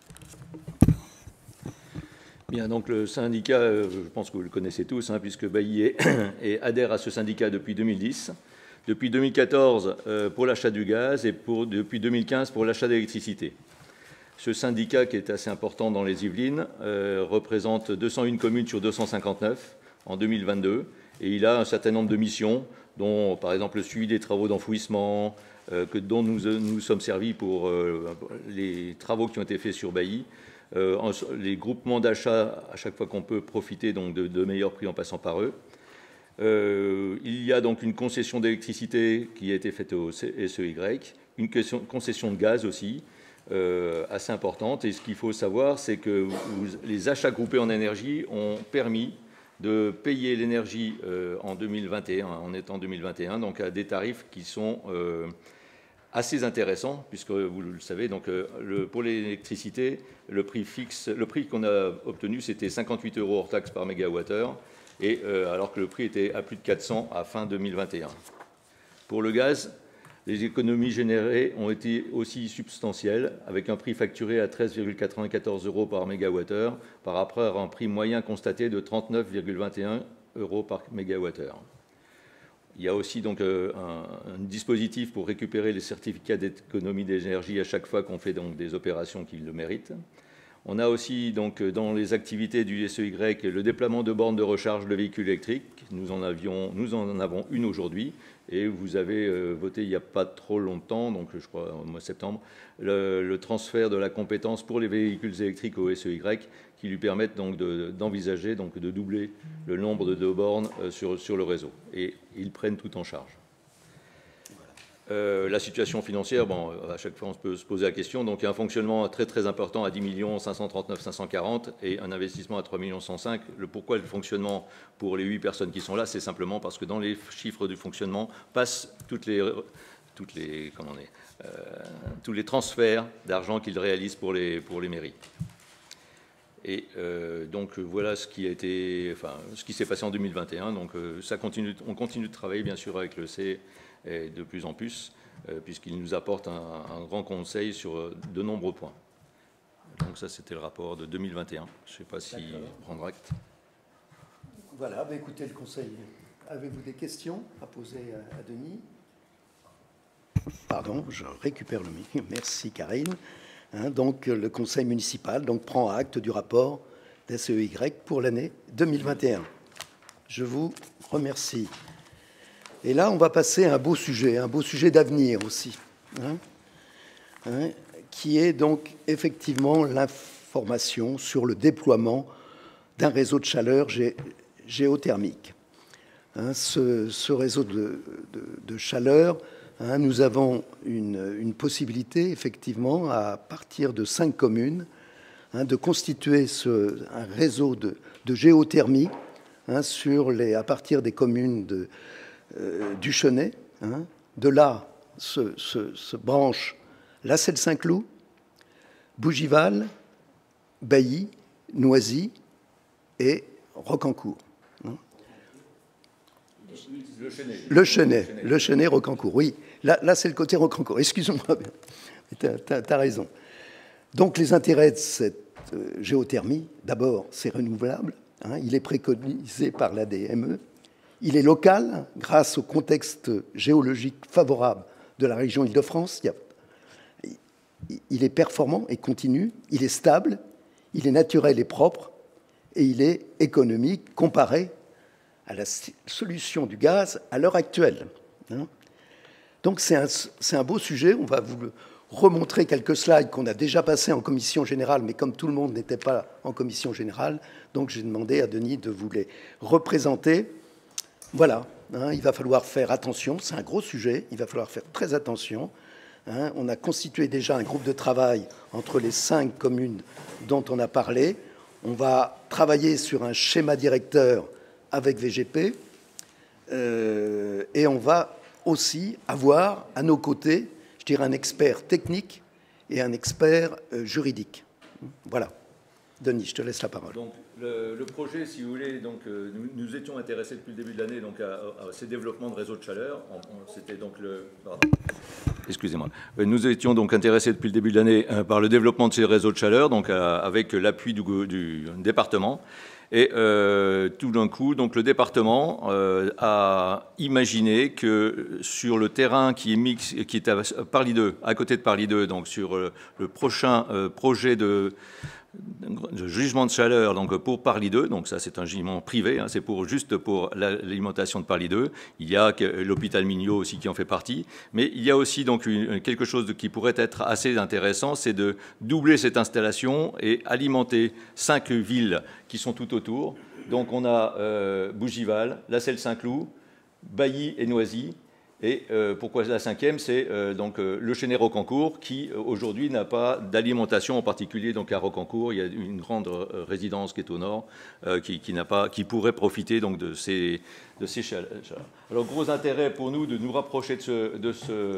Bien, donc le syndicat, je pense que vous le connaissez tous, puisque Bailly adhère à ce syndicat depuis 2010. Depuis 2014 pour l'achat du gaz et depuis 2015 pour l'achat d'électricité. Ce syndicat, qui est assez important dans les Yvelines, représente 201 communes sur 259 en 2022, et il a un certain nombre de missions, dont par exemple le suivi des travaux d'enfouissement, dont nous sommes servis pour les travaux qui ont été faits sur Bailly, les groupements d'achat, à chaque fois qu'on peut profiter donc de meilleurs prix en passant par eux. Il y a donc une concession d'électricité qui a été faite au SEY, une concession de gaz aussi, assez importante. Et ce qu'il faut savoir, c'est que les achats groupés en énergie ont permis de payer l'énergie en 2021, en étant 2021, donc à des tarifs qui sont assez intéressants, puisque vous le savez, donc pour l'électricité, le prix fixe, le prix qu'on a obtenu, c'était 58 € hors taxe par mégawattheure, et alors que le prix était à plus de 400 à fin 2021. Pour le gaz, les économies générées ont été aussi substantielles, avec un prix facturé à 13,94 € par mégawattheure, par rapport à un prix moyen constaté de 39,21 € par mégawattheure. Il y a aussi donc un dispositif pour récupérer les certificats d'économie d'énergie à chaque fois qu'on fait donc des opérations qui le méritent. On a aussi donc dans les activités du SEY le déploiement de bornes de recharge de véhicules électriques. Nous en avons une aujourd'hui, et vous avez voté il n'y a pas trop longtemps, donc je crois au mois de septembre, le transfert de la compétence pour les véhicules électriques au SEY, qui lui permettent donc d'envisager donc de doubler le nombre de bornes sur le réseau, et ils prennent tout en charge. La situation financière, bon, à chaque fois on peut se poser la question. Donc il y a un fonctionnement très très important à 10 539 540 et un investissement à 3 105 000. Pourquoi le fonctionnement pour les 8 personnes qui sont là, c'est simplement parce que dans les chiffres du fonctionnement passent tous les transferts d'argent qu'ils réalisent pour les mairies. Et donc voilà ce qui s'est passé en 2021. Donc on continue de travailler bien sûr avec le C. Et de plus en plus, puisqu'il nous apporte un grand conseil sur de nombreux points. Donc ça, c'était le rapport de 2021. Je ne sais pas si prendre acte. Voilà, écoutez le conseil. Avez-vous des questions à poser à Denis? Pardon, je récupère le micro. Merci Karine. Donc le conseil municipal prend acte du rapport des SEY pour l'année 2021. Je vous remercie. Et là, on va passer à un beau sujet d'avenir aussi, qui est donc effectivement l'information sur le déploiement d'un réseau de chaleur géothermique. Ce réseau de chaleur, nous avons une possibilité, effectivement, à partir de 5 communes, de constituer un réseau de géothermie à partir des communes du Chenet. De là se branchent La Selle-Saint-Cloud, Bougival, Bailly, Noisy et Rocancourt. Le Chenet, Rocancourt, oui. Là c'est le côté Rocancourt. Excuse-moi, tu as raison. Donc les intérêts de cette géothermie, d'abord, c'est renouvelable. Il est préconisé par l'ADME. Il est local, grâce au contexte géologique favorable de la région Île-de-France. Il est performant et continu. Il est stable. Il est naturel et propre. Et il est économique comparé à la solution du gaz à l'heure actuelle. Donc c'est un beau sujet. On va vous remontrer quelques slides qu'on a déjà passés en commission générale, mais comme tout le monde n'était pas en commission générale, donc j'ai demandé à Denis de vous les représenter. Voilà, il va falloir faire attention, c'est un gros sujet, il va falloir faire très attention. On a constitué déjà un groupe de travail entre les 5 communes dont on a parlé. On va travailler sur un schéma directeur avec VGP et on va aussi avoir à nos côtés, je dirais, un expert technique et un expert juridique. Voilà. Denis, je te laisse la parole. Donc, le projet, si vous voulez, donc, nous étions intéressés depuis le début de l'année donc, à ces développements de réseaux de chaleur. C'était donc excusez-moi. Nous étions donc intéressés depuis le début de l'année par le développement de ces réseaux de chaleur, donc avec l'appui du département. Et tout d'un coup, donc, le département a imaginé que sur le terrain qui est à Parly 2, à côté de Parly 2, donc sur le prochain projet de jugement de chaleur donc pour Parly 2, donc ça c'est un gisement privé, c'est juste pour l'alimentation de Parly 2. Il y a l'hôpital Mignot aussi qui en fait partie, mais il y a aussi donc quelque chose qui pourrait être assez intéressant, c'est de doubler cette installation et alimenter 5 villes qui sont tout autour. Donc on a Bougival, La Selle-Saint-Cloud, Bailly et Noisy. Et pourquoi la 5e, c'est donc le Chenet Rocancourt qui aujourd'hui n'a pas d'alimentation, en particulier donc à Rocancourt. Il y a une grande résidence qui est au nord qui pourrait profiter donc de ces chaleurs. Alors gros intérêt pour nous de nous rapprocher de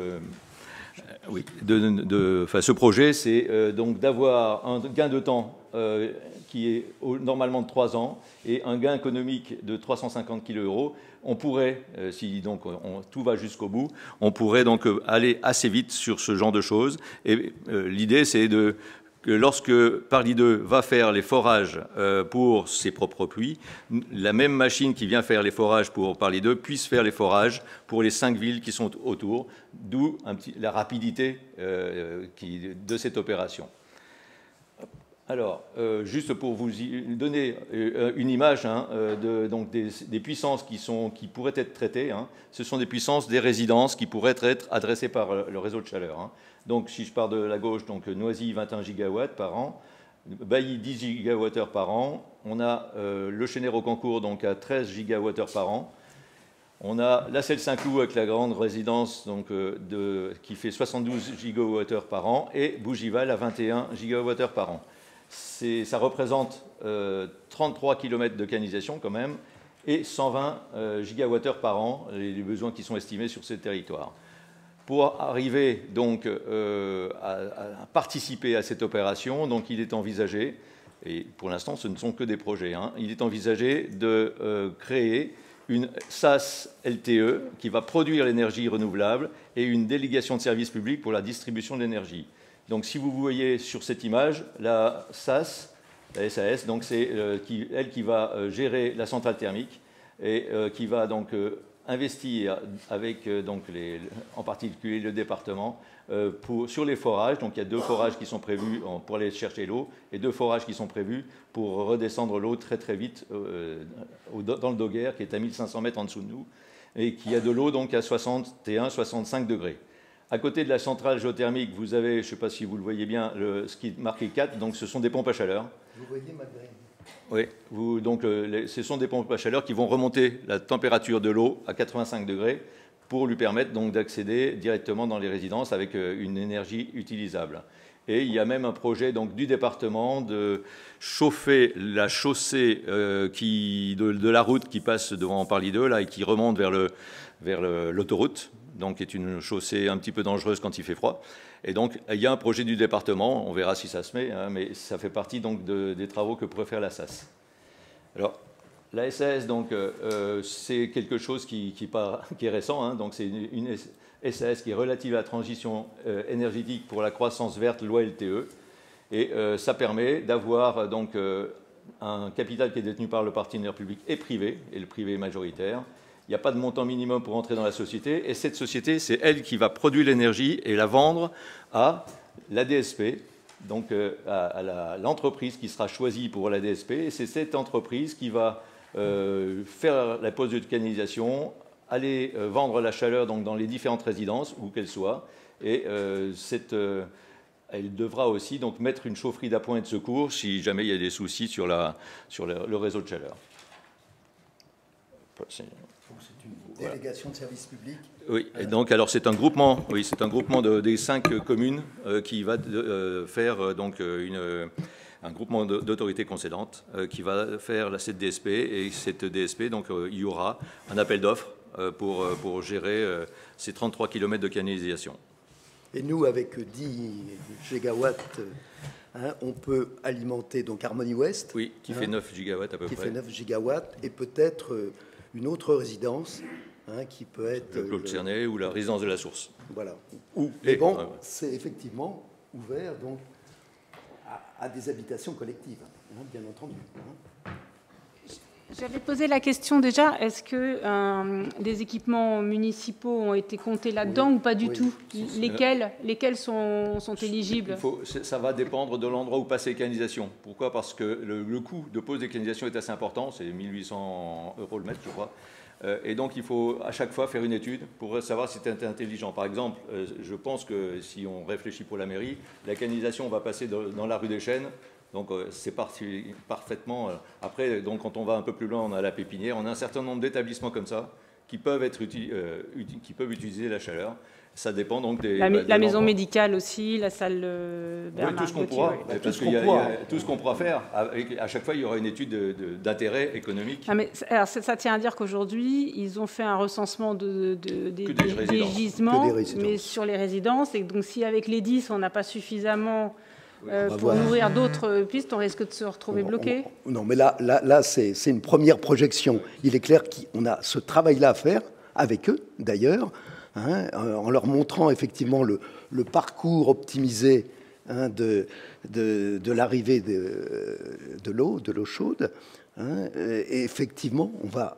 ce projet, c'est donc d'avoir un gain de temps qui est normalement de 3 ans et un gain économique de 350 kg. On pourrait, si donc tout va jusqu'au bout, on pourrait donc aller assez vite sur ce genre de choses. Et l'idée, c'est que lorsque Parly 2 va faire les forages pour ses propres puits, la même machine qui vient faire les forages pour Parly 2 puisse faire les forages pour les 5 villes qui sont autour, d'où la rapidité de cette opération. Alors, juste pour vous donner une image donc des puissances qui pourraient être traitées, ce sont des puissances des résidences qui pourraient être adressées par le réseau de chaleur. Donc, si je pars de la gauche, donc Noisy, 21 gigawatts par an, Bailly, 10 gigawattheures par an, on a le Chenet Rocancourt donc à 13 gigawattheures par an, on a La Selle-Saint-Cloud avec la grande résidence donc, qui fait 72 gigawattheures par an, et Bougival à 21 gigawattheures par an. Ça représente 33 km de canalisation quand même et 120 gigawattheures par an, les besoins qui sont estimés sur ce territoire. Pour arriver donc à participer à cette opération, donc il est envisagé, et pour l'instant ce ne sont que des projets, il est envisagé de créer une SAS LTE qui va produire l'énergie renouvelable et une délégation de service public pour la distribution de l'énergie. Donc, si vous voyez sur cette image, la SAS, la SAS, donc c'est elle qui va gérer la centrale thermique et qui va donc investir avec donc en particulier le département sur les forages. Donc, il y a 2 forages qui sont prévus pour aller chercher l'eau et 2 forages qui sont prévus pour redescendre l'eau très très vite dans le Doguerre, qui est à 1500 mètres en dessous de nous et qui a de l'eau donc à 61-65 degrés. À côté de la centrale géothermique, vous avez, je ne sais pas si vous le voyez bien, ce qui est marqué 4, donc ce sont des pompes à chaleur. Vous voyez ma grille? Oui, donc ce sont des pompes à chaleur qui vont remonter la température de l'eau à 85 degrés pour lui permettre donc d'accéder directement dans les résidences avec une énergie utilisable. Et il y a même un projet donc, du département de chauffer la chaussée de la route qui passe devant Parly 2 là, et qui remonte vers l'autoroute, donc qui est une chaussée un petit peu dangereuse quand il fait froid. Et donc il y a un projet du département, on verra si ça se met, hein, mais ça fait partie donc, des travaux que pourrait faire la SAS. Alors, la SAS, donc, c'est quelque chose qui est récent, hein, donc c'est une SAS qui est relative à la transition énergétique pour la croissance verte, loi LTE, et ça permet d'avoir donc un capital qui est détenu par le partenaire public et privé, et le privé est majoritaire. Il n'y a pas de montant minimum pour entrer dans la société, et cette société, c'est elle qui va produire l'énergie et la vendre à la DSP, donc à l'entreprise qui sera choisie pour la DSP, et c'est cette entreprise qui va faire la pose de canalisation, aller vendre la chaleur donc, dans les différentes résidences, où qu'elles soient, et elle devra aussi donc, mettre une chaufferie d'appoint et de secours si jamais il y a des soucis sur le réseau de chaleur. C'est une délégation de service public. Oui, et donc alors c'est un groupement, des 5 communes qui va faire donc un groupement d'autorités concédantes qui va faire cette DSP, et cette DSP, donc il y aura un appel d'offres pour gérer ces 33 km de canalisation. Et nous, avec 10 gigawatts, hein, on peut alimenter donc Harmonie Ouest. Oui, qui fait 9 gigawatts à peu près. Qui fait 9 gigawatts, et peut-être une autre résidence hein, qui peut être... Le Claude Cernet ou la résidence de la Source. Voilà. Mais bon, c'est effectivement ouvert donc, à des habitations collectives, hein, bien entendu. Hein. J'avais posé la question déjà, est-ce que des équipements municipaux ont été comptés là-dedans ou pas du tout? Lesquels sont éligibles? Ça va dépendre de l'endroit où passe les canalisations. Pourquoi? Parce que le coût de pose des canalisations est assez important, c'est 1 800 € le mètre, je crois. Et donc, il faut à chaque fois faire une étude pour savoir si c'est intelligent. Par exemple, je pense que si on réfléchit pour la mairie, la canalisation va passer dans la rue des Chênes. Donc, c'est parfaitement... Après, donc, quand on va un peu plus loin, on a la Pépinière. On a un certain nombre d'établissements comme ça qui peuvent utiliser la chaleur. Ça dépend donc des... La maison médicale aussi, la salle Bernard. Oui, tout ce qu'on pourra. Oui. Parce qu'il y a tout ce qu'on pourra faire. À chaque fois, il y aura une étude d'intérêt économique. Ah, mais, alors, ça tient à dire qu'aujourd'hui, ils ont fait un recensement des gisements, mais sur les résidences. Et donc, si avec les 10, on n'a pas suffisamment... pour nourrir d'autres pistes, on risque de se retrouver bloqué. Non, mais là c'est une première projection. Il est clair qu'on a ce travail-là à faire, avec eux d'ailleurs, hein, en leur montrant effectivement le parcours optimisé hein, de l'arrivée de l'eau chaude. Hein, et effectivement, on va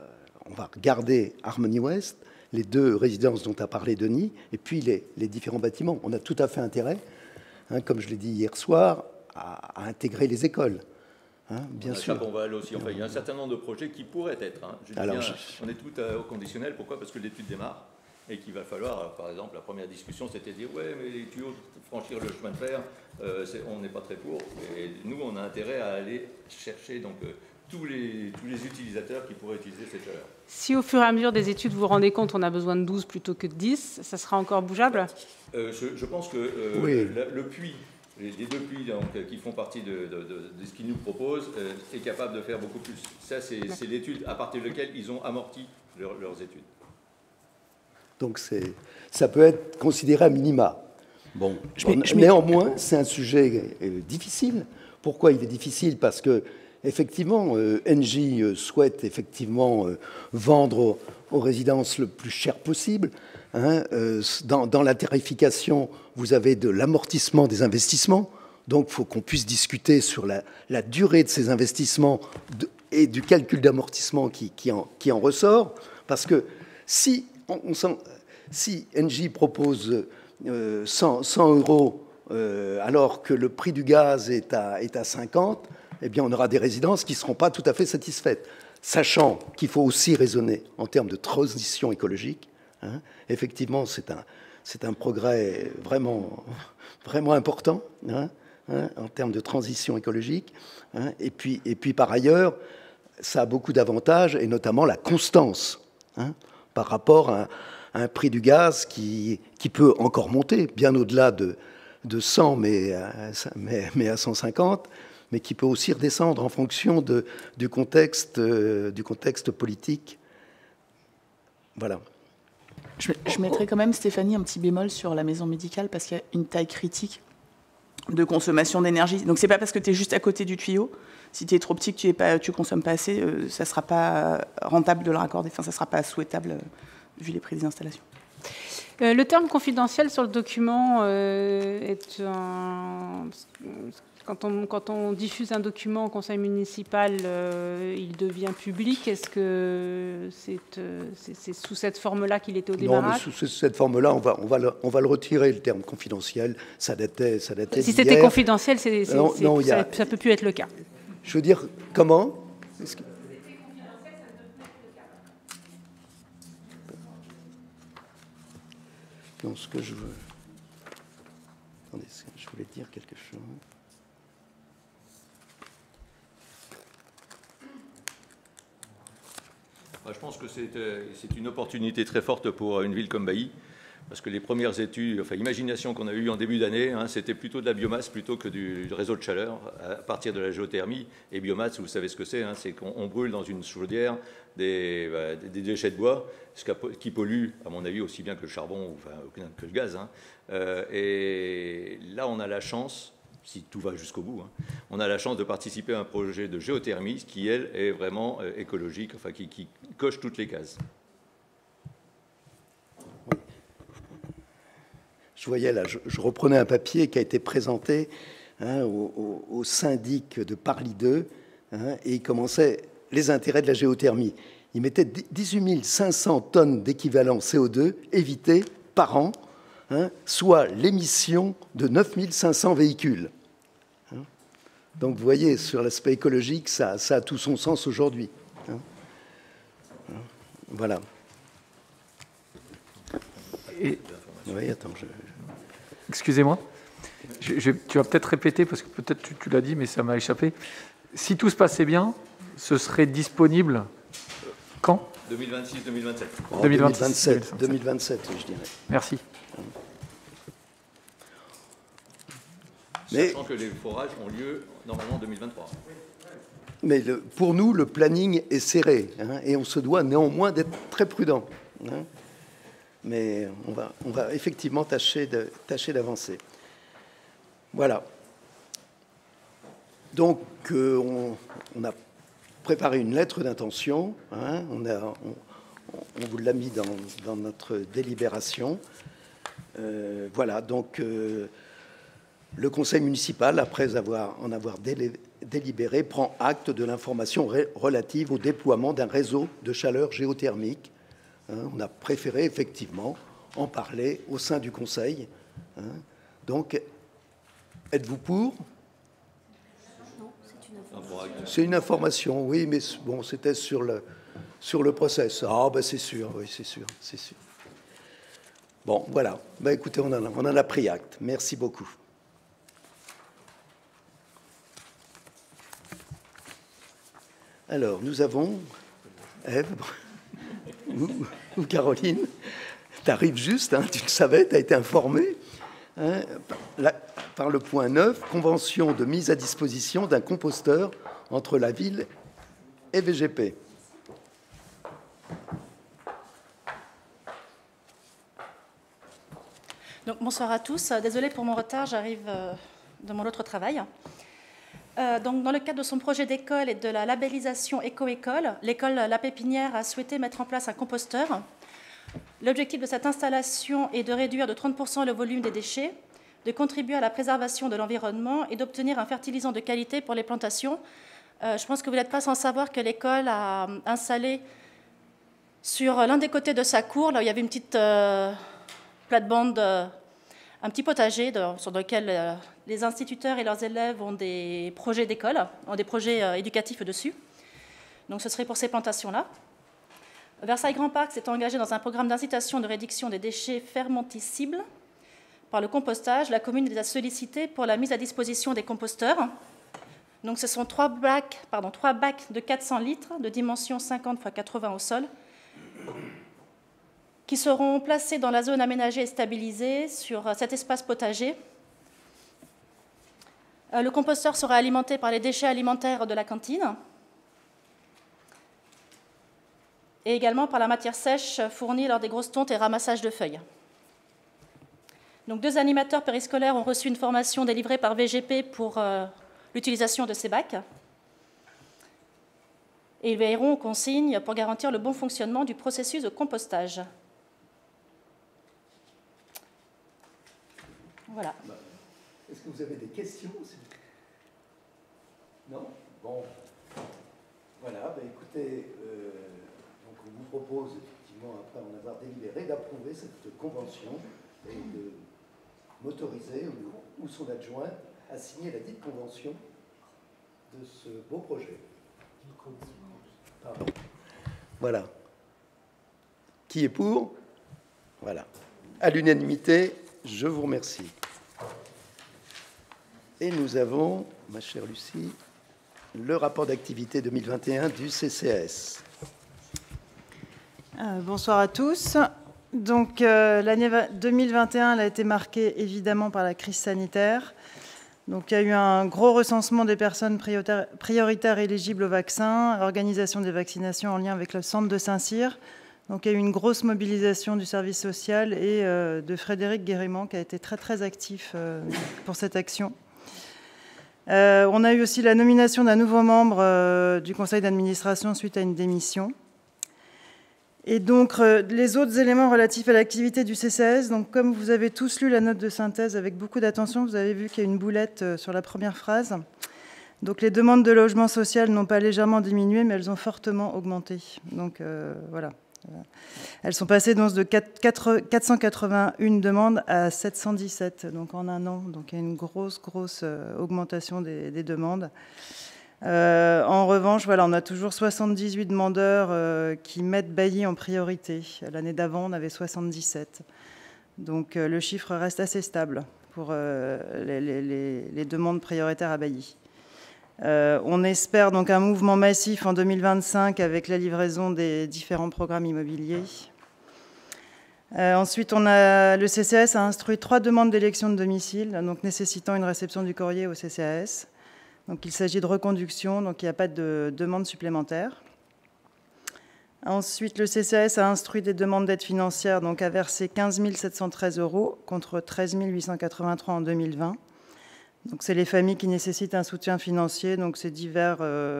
regarder Harmonie Ouest, les 2 résidences dont a parlé Denis, et puis les différents bâtiments. On a tout à fait intérêt, hein, comme je l'ai dit hier soir, à intégrer les écoles. Hein, bien sûr. On va aller aussi. Enfin, il y a un certain nombre de projets qui pourraient être. Hein. On est tout au conditionnel. Pourquoi? Parce que l'étude démarre et qu'il va falloir, par exemple, la première discussion, c'était de dire ouais, mais les tuyaux, franchir le chemin de fer, on n'est pas très pour. Et nous, on a intérêt à aller chercher donc tous les utilisateurs qui pourraient utiliser cette chaleur. Si au fur et à mesure des études, vous vous rendez compte, on a besoin de 12 plutôt que de 10, ça sera encore bougeable? Je pense que le puits, les 2 puits donc, qui font partie de ce qu'ils nous proposent, est capable de faire beaucoup plus. Ça, c'est l'étude à partir de laquelle ils ont amorti leurs études. Donc ça peut être considéré à minima. Bon, néanmoins, c'est un sujet difficile. Pourquoi il est difficile? Parce que effectivement, Engie souhaite effectivement vendre aux résidences le plus cher possible. Hein. Dans la tarification, vous avez de l'amortissement des investissements. Donc, il faut qu'on puisse discuter sur la durée de ces investissements et du calcul d'amortissement qui en ressort. Parce que si Engie propose 100 € alors que le prix du gaz est à 50, eh bien, on aura des résidences qui ne seront pas tout à fait satisfaites. Sachant qu'il faut aussi raisonner en termes de transition écologique. Hein. Effectivement, c'est un progrès vraiment, vraiment important, hein, en termes de transition écologique. Hein, et puis, par ailleurs, ça a beaucoup d'avantages, et notamment la constance, hein, par rapport à un prix du gaz qui peut encore monter, bien au-delà de 100, mais à 150, mais qui peut aussi redescendre en fonction du contexte politique. Voilà. Je mettrais quand même, Stéphanie, un petit bémol sur la maison médicale, parce qu'il y a une taille critique de consommation d'énergie. Donc c'est pas parce que tu es juste à côté du tuyau. Si tu es trop petit, que tu consommes pas assez, ça ne sera pas rentable de le raccorder. Enfin, ça ne sera pas souhaitable vu les prix des installations. Le terme confidentiel sur le document est un... Quand on diffuse un document au conseil municipal, il devient public. Est-ce que c'est sous cette forme-là qu'il était au démarrage? Non, mais sous cette forme-là, on va le retirer, le terme confidentiel. Ça datait si c'était confidentiel, ça ne peut plus être le cas. Je veux dire, comment? Non, ce que je veux... Attendez, je voulais dire quelque chose. Je pense que c'est une opportunité très forte pour une ville comme Bailly, parce que les premières études, enfin imagination qu'on a eues en début d'année, hein, c'était plutôt de la biomasse plutôt que du réseau de chaleur, à partir de la géothermie. Et biomasse, vous savez ce que c'est, hein, c'est qu'on brûle dans une chaudière des déchets de bois, ce qui pollue, à mon avis, aussi bien que le charbon, enfin, que le gaz. Hein. Et là, on a la chance, si tout va jusqu'au bout, hein, on a la chance de participer à un projet de géothermie qui, elle, est vraiment écologique, enfin, qui coche toutes les cases. Je voyais là, je reprenais un papier qui a été présenté, hein, au syndic de Parly 2, hein, et il commençait les intérêts de la géothermie. Il mettait 18 500 tonnes d'équivalent CO2 évitées par an, hein, soit l'émission de 9 500 véhicules. Hein. Donc vous voyez, sur l'aspect écologique, ça a tout son sens aujourd'hui. Hein. Voilà. Et... Oui, attends, Excusez-moi, tu vas peut-être répéter, parce que peut-être tu l'as dit, mais ça m'a échappé. Si tout se passait bien, ce serait disponible quand? 2026-2027. Oh, 2027, je dirais. Merci. Sachant que les forages ont lieu normalement en 2023. Mais pour nous, le planning est serré, hein, et on se doit néanmoins d'être très prudent. Hein. Mais on va effectivement tâcher d'avancer. Voilà. Donc, on a préparé une lettre d'intention. Hein, on vous l'a mis dans notre délibération. Voilà. Donc, le conseil municipal, après en avoir délibéré, prend acte de l'information relative au déploiement d'un réseau de chaleur géothermique. On a préféré effectivement en parler au sein du Conseil. Donc, êtes-vous pour? C'est une information, oui, mais bon, c'était sur le process. Ah, ben c'est sûr, oui, c'est sûr. Bon, voilà. Ben, écoutez, on en a pris acte. Merci beaucoup. Alors, nous avons Ève ou Caroline, tu arrives juste, hein, tu le savais, tu as été informé, hein, par le point 9, convention de mise à disposition d'un composteur entre la ville et VGP. Donc, bonsoir à tous. Désolée pour mon retard, j'arrive de mon autre travail. Donc, dans le cadre de son projet d'école et de la labellisation éco-école, l'école La Pépinière a souhaité mettre en place un composteur. L'objectif de cette installation est de réduire de 30% le volume des déchets, de contribuer à la préservation de l'environnement et d'obtenir un fertilisant de qualité pour les plantations. Je pense que vous n'êtes pas sans savoir que l'école a installé sur l'un des côtés de sa cour, là où il y avait une petite plate-bande, un petit potager sur lequel les instituteurs et leurs élèves ont des projets d'école, ont des projets éducatifs dessus. Donc ce serait pour ces plantations-là. Versailles Grand Parc s'est engagé dans un programme d'incitation de réduction des déchets fermentescibles par le compostage. La commune les a sollicités pour la mise à disposition des composteurs. Donc ce sont 3 bacs de 400 litres de dimension 50 x 80 au sol qui seront placés dans la zone aménagée et stabilisée sur cet espace potager. Le composteur sera alimenté par les déchets alimentaires de la cantine et également par la matière sèche fournie lors des grosses tontes et ramassages de feuilles. Donc 2 animateurs périscolaires ont reçu une formation délivrée par VGP pour l'utilisation de ces bacs. Et ils veilleront aux consignes pour garantir le bon fonctionnement du processus de compostage. Voilà. Est-ce que vous avez des questions? Non? Bon. Voilà, écoutez, donc on vous propose, effectivement, après en avoir délibéré, d'approuver cette convention et de m'autoriser, ou son adjoint, à signer la dite convention de ce beau projet. Pardon. Voilà. Qui est pour? Voilà. À l'unanimité, je vous remercie. Et nous avons, ma chère Lucie, le rapport d'activité 2021 du CCAS. Bonsoir à tous. Donc, l'année 2021 elle a été marquée évidemment par la crise sanitaire. Donc, il y a eu un gros recensement des personnes prioritaires éligibles au vaccin, organisation des vaccinations en lien avec le centre de Saint-Cyr. Donc, il y a eu une grosse mobilisation du service social et de Frédéric Guérimont qui a été très, très actif pour cette action. On a eu aussi la nomination d'un nouveau membre du conseil d'administration suite à une démission. Et donc, les autres éléments relatifs à l'activité du CCAS, donc comme vous avez tous lu la note de synthèse avec beaucoup d'attention, vous avez vu qu'il y a une boulette sur la première phrase. Donc, les demandes de logement social n'ont pas légèrement diminué, mais elles ont fortement augmenté. Donc, voilà. Elles sont passées donc de 481 demandes à 717, donc en un an. Donc, il y a une grosse augmentation des demandes. En revanche, voilà, on a toujours 78 demandeurs qui mettent bailli en priorité. L'année d'avant, on avait 77. Donc, le chiffre reste assez stable pour les demandes prioritaires à bailli. On espère donc un mouvement massif en 2025 avec la livraison des différents programmes immobiliers. Ensuite, le CCAS a instruit 3 demandes d'élection de domicile, donc nécessitant une réception du courrier au CCAS. Donc, il s'agit de reconduction, donc il n'y a pas de demande supplémentaire. Ensuite, le CCAS a instruit des demandes d'aide financière, donc a versé 15 713 € contre 13 883 en 2020. Donc, c'est les familles qui nécessitent un soutien financier, donc c'est diverses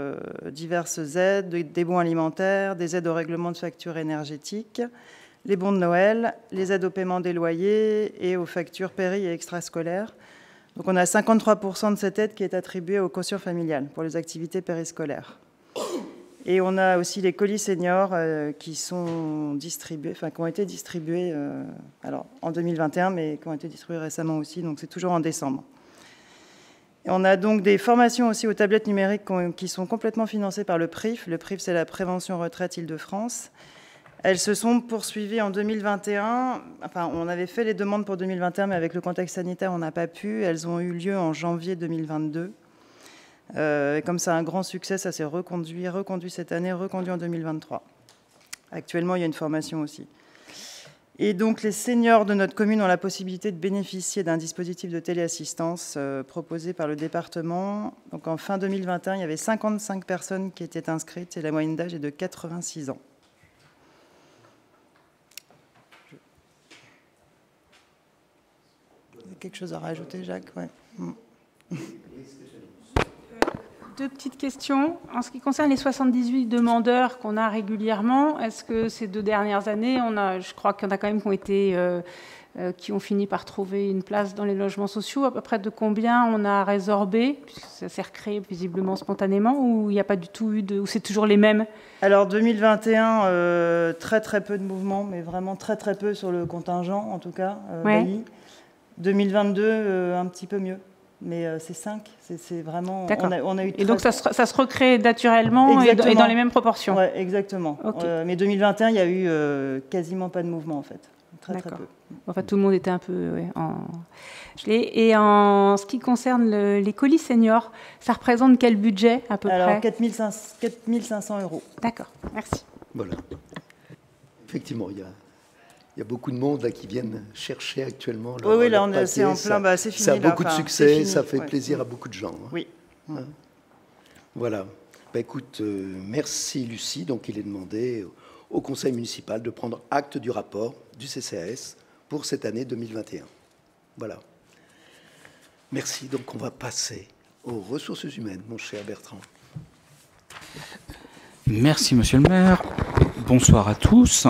aides, des bons alimentaires, des aides au règlement de factures énergétiques, les bons de Noël, les aides au paiement des loyers et aux factures péri et extrascolaires. Donc, on a 53% de cette aide qui est attribuée au quotient familial pour les activités périscolaires. Et on a aussi les colis seniors qui sont distribués, enfin qui ont été distribués alors, en 2021, mais qui ont été distribués récemment aussi, donc c'est toujours en décembre. Et on a donc des formations aussi aux tablettes numériques qui sont complètement financées par le PRIF. Le PRIF, c'est la Prévention Retraite Île-de-France. Elles se sont poursuivies en 2021. Enfin, on avait fait les demandes pour 2021, mais avec le contexte sanitaire, on n'a pas pu. Elles ont eu lieu en janvier 2022. Et comme ça a un grand succès, ça s'est reconduit cette année, reconduit en 2023. Actuellement, il y a une formation aussi. Et donc, les seniors de notre commune ont la possibilité de bénéficier d'un dispositif de téléassistance proposé par le département. Donc, en fin 2021, il y avait 55 personnes qui étaient inscrites et la moyenne d'âge est de 86 ans. Vous avez quelque chose à rajouter, Jacques? Ouais. Deux petites questions. En ce qui concerne les 78 demandeurs qu'on a régulièrement, est-ce que ces 2 dernières années, je crois qu'il y en a quand même qui ont fini par trouver une place dans les logements sociaux, à peu près de combien on a résorbé, puisque ça s'est recréé visiblement spontanément, ou il n'y a pas du tout eu ou c'est toujours les mêmes? Alors 2021, très peu de mouvements, mais vraiment très peu sur le contingent, en tout cas. Ouais. 2022, un petit peu mieux. mais c'est 5. C'est vraiment... D'accord. On a eu et donc ça se recrée naturellement et dans les mêmes proportions. Oui, exactement. Okay. Mais 2021, il n'y a eu quasiment pas de mouvement, en fait. Très peu. En fait, tout le monde était un peu en gelé. Et en ce qui concerne les colis seniors, ça représente quel budget à peu près? Alors, 4 500 €. D'accord, merci. Voilà. Effectivement, il y a beaucoup de monde là qui viennent chercher actuellement. Oui, là, c'est en plein, c'est fini. Ça a beaucoup de succès, ça fait plaisir à beaucoup de gens. Hein. Oui. Hein. Voilà. Écoute, merci Lucie. Donc, il est demandé au conseil municipal de prendre acte du rapport du CCAS pour cette année 2021. Voilà. Merci. Donc, on va passer aux ressources humaines, mon cher Bertrand. Merci, monsieur le maire. Bonsoir à tous.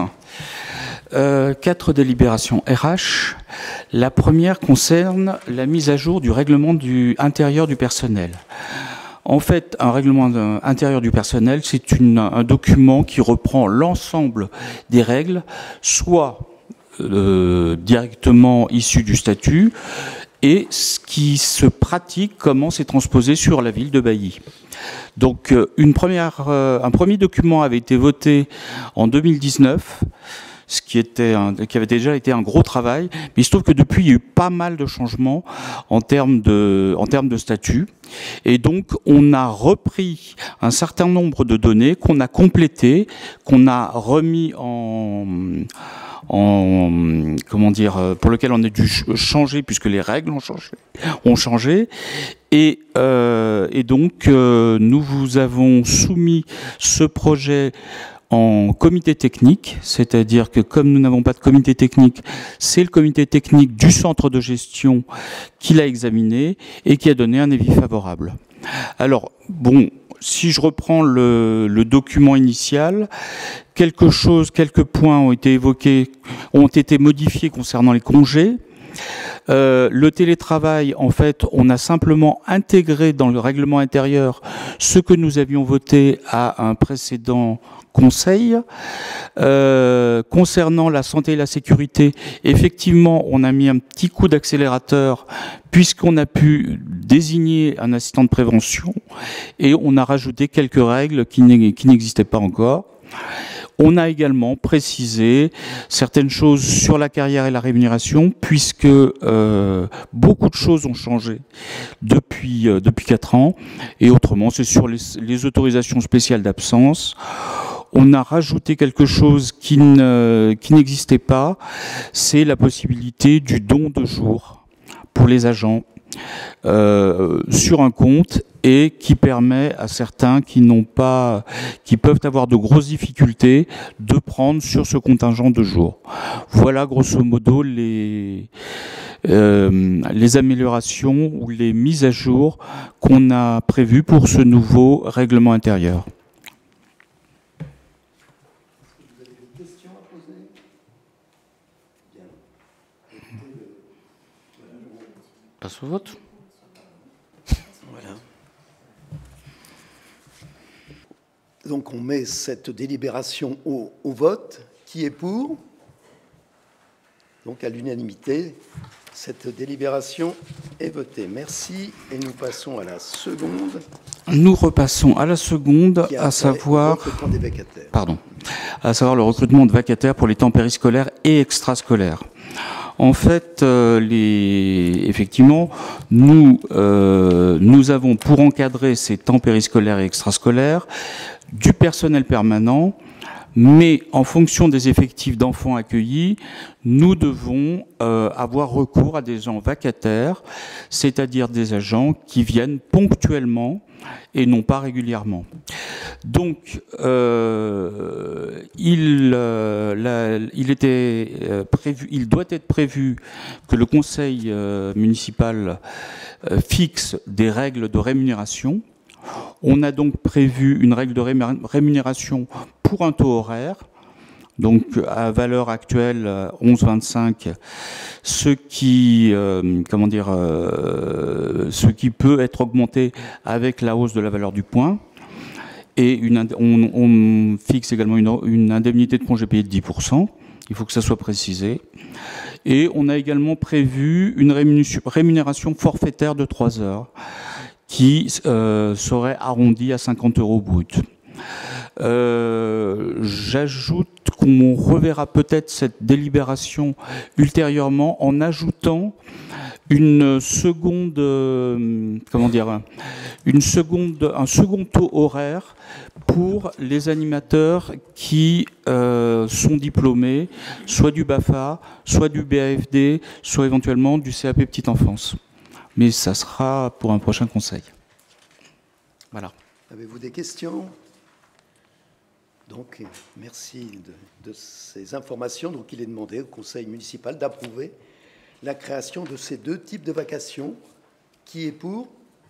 4 délibérations RH. La première concerne la mise à jour du règlement intérieur du personnel. En fait, un règlement intérieur du personnel, c'est un document qui reprend l'ensemble des règles, soit directement issues du statut, et ce qui se pratique, comment c'est transposé sur la ville de Bailly. Donc, un premier document avait été voté en 2019, ce qui avait déjà été un gros travail. Mais il se trouve que depuis, il y a eu pas mal de changements en termes de statut. Et donc, on a repris un certain nombre de données qu'on a complétées, qu'on a remis pour lequel on a dû changer puisque les règles ont changé. Et donc, nous vous avons soumis ce projet en comité technique, c'est-à-dire que comme nous n'avons pas de comité technique, c'est le comité technique du centre de gestion qui l'a examiné et qui a donné un avis favorable. Alors, bon, si je reprends le document initial, quelques points ont été évoqués, ont été modifiés concernant les congés. Le télétravail, en fait, on a simplement intégré dans le règlement intérieur ce que nous avions voté à un précédent conseil. Concernant la santé et la sécurité, effectivement, on a mis un petit coup d'accélérateur puisqu'on a pu désigner un assistant de prévention et on a rajouté quelques règles qui n'existaient pas encore. On a également précisé certaines choses sur la carrière et la rémunération, puisque beaucoup de choses ont changé depuis 4 ans. Et autrement, c'est sur les autorisations spéciales d'absence. On a rajouté quelque chose qui n'existait pas, c'est la possibilité du don de jours pour les agents sur un compte et qui permet à certains qui peuvent avoir de grosses difficultés de prendre sur ce contingent de jours. Voilà grosso modo les améliorations ou les mises à jour qu'on a prévues pour ce nouveau règlement intérieur. Passe au vote. Voilà. Donc on met cette délibération au vote. Qui est pour? Donc à l'unanimité, cette délibération est votée. Merci. Et nous passons à la seconde. Nous repassons à la seconde, à savoir le recrutement de vacataires pour les temps périscolaires et extrascolaires. En fait, effectivement, nous avons pour encadrer ces temps périscolaires et extrascolaires du personnel permanent, mais en fonction des effectifs d'enfants accueillis, nous devons avoir recours à des gens vacataires, c'est-à-dire des agents qui viennent ponctuellement et non pas régulièrement. Donc, il doit être prévu que le conseil municipal fixe des règles de rémunération. On a donc prévu une règle de rémunération pour un taux horaire, donc à valeur actuelle 11,25, ce qui peut être augmenté avec la hausse de la valeur du point. Et on fixe également une indemnité de congé payé de 10%. Il faut que ça soit précisé. Et on a également prévu une rémunération forfaitaire de 3 heures qui serait arrondie à 50 € brut. J'ajoute qu'on reverra peut-être cette délibération ultérieurement en ajoutant un second taux horaire pour les animateurs qui sont diplômés, soit du BAFA, soit du BAFD, soit éventuellement du CAP Petite Enfance. Mais ça sera pour un prochain conseil. Voilà. Avez-vous des questions? Donc, merci de ces informations. Donc, il est demandé au Conseil municipal d'approuver la création de ces 2 types de vacations. Qui est pour?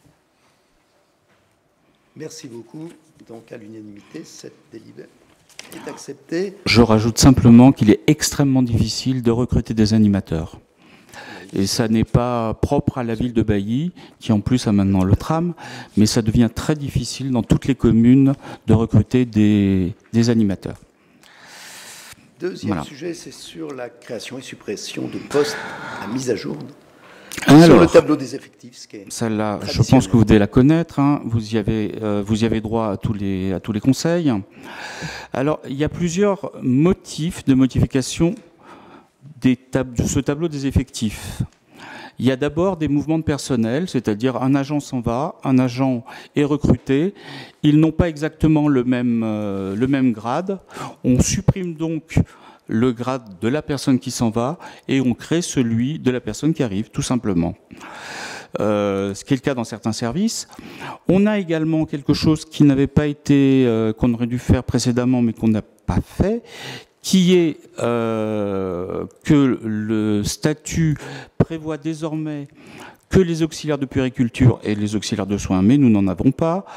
Merci beaucoup. Donc, à l'unanimité, cette délibération est acceptée. Je rajoute simplement qu'il est extrêmement difficile de recruter des animateurs. Et ça n'est pas propre à la ville de Bailly, qui en plus a maintenant le tram, mais ça devient très difficile dans toutes les communes de recruter des animateurs. Deuxième sujet, c'est sur la création et suppression de postes à mise à jour. Alors, sur le tableau des effectifs. Celle-là, je pense que vous devez la connaître. Hein. Vous y avez droit à tous les conseils. Alors, il y a plusieurs motifs de modification de ce tableau des effectifs. Il y a d'abord des mouvements de personnel, c'est-à-dire un agent s'en va, un agent est recruté. Ils n'ont pas exactement le même grade. On supprime donc le grade de la personne qui s'en va et on crée celui de la personne qui arrive, tout simplement. Ce qui est le cas dans certains services. On a également quelque chose qui n'avait pas été, qu'on aurait dû faire précédemment mais qu'on n'a pas fait, qui est que le statut prévoit désormais que les auxiliaires de puériculture et les auxiliaires de soins, mais nous n'en avons pas,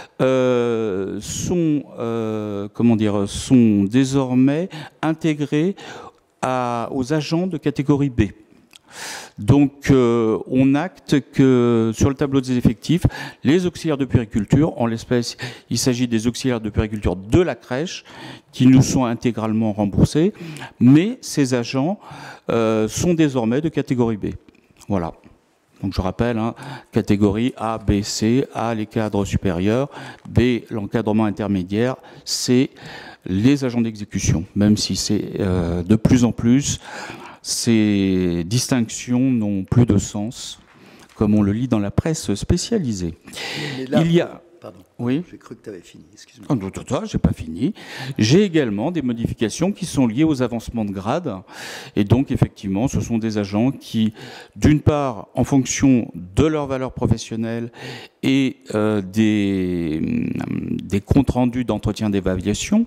sont désormais intégrés aux agents de catégorie B. Donc on acte que sur le tableau des effectifs, les auxiliaires de puériculture, en l'espèce il s'agit des auxiliaires de puériculture de la crèche qui nous sont intégralement remboursés, mais ces agents sont désormais de catégorie B. Voilà. Donc je rappelle, hein, catégorie A, B, C, A les cadres supérieurs, B l'encadrement intermédiaire, C les agents d'exécution, même si c'est de plus en plus ces distinctions n'ont plus de sens, comme on le lit dans la presse spécialisée. Là, il y a... Pardon, oui. J'ai cru que tu avais fini, excuse-moi. Oh, non, j'ai pas fini. J'ai également des modifications qui sont liées aux avancements de grade. Et donc, effectivement, ce sont des agents qui, d'une part, en fonction de leur valeur professionnelle et des comptes rendus d'entretien d'évaluation,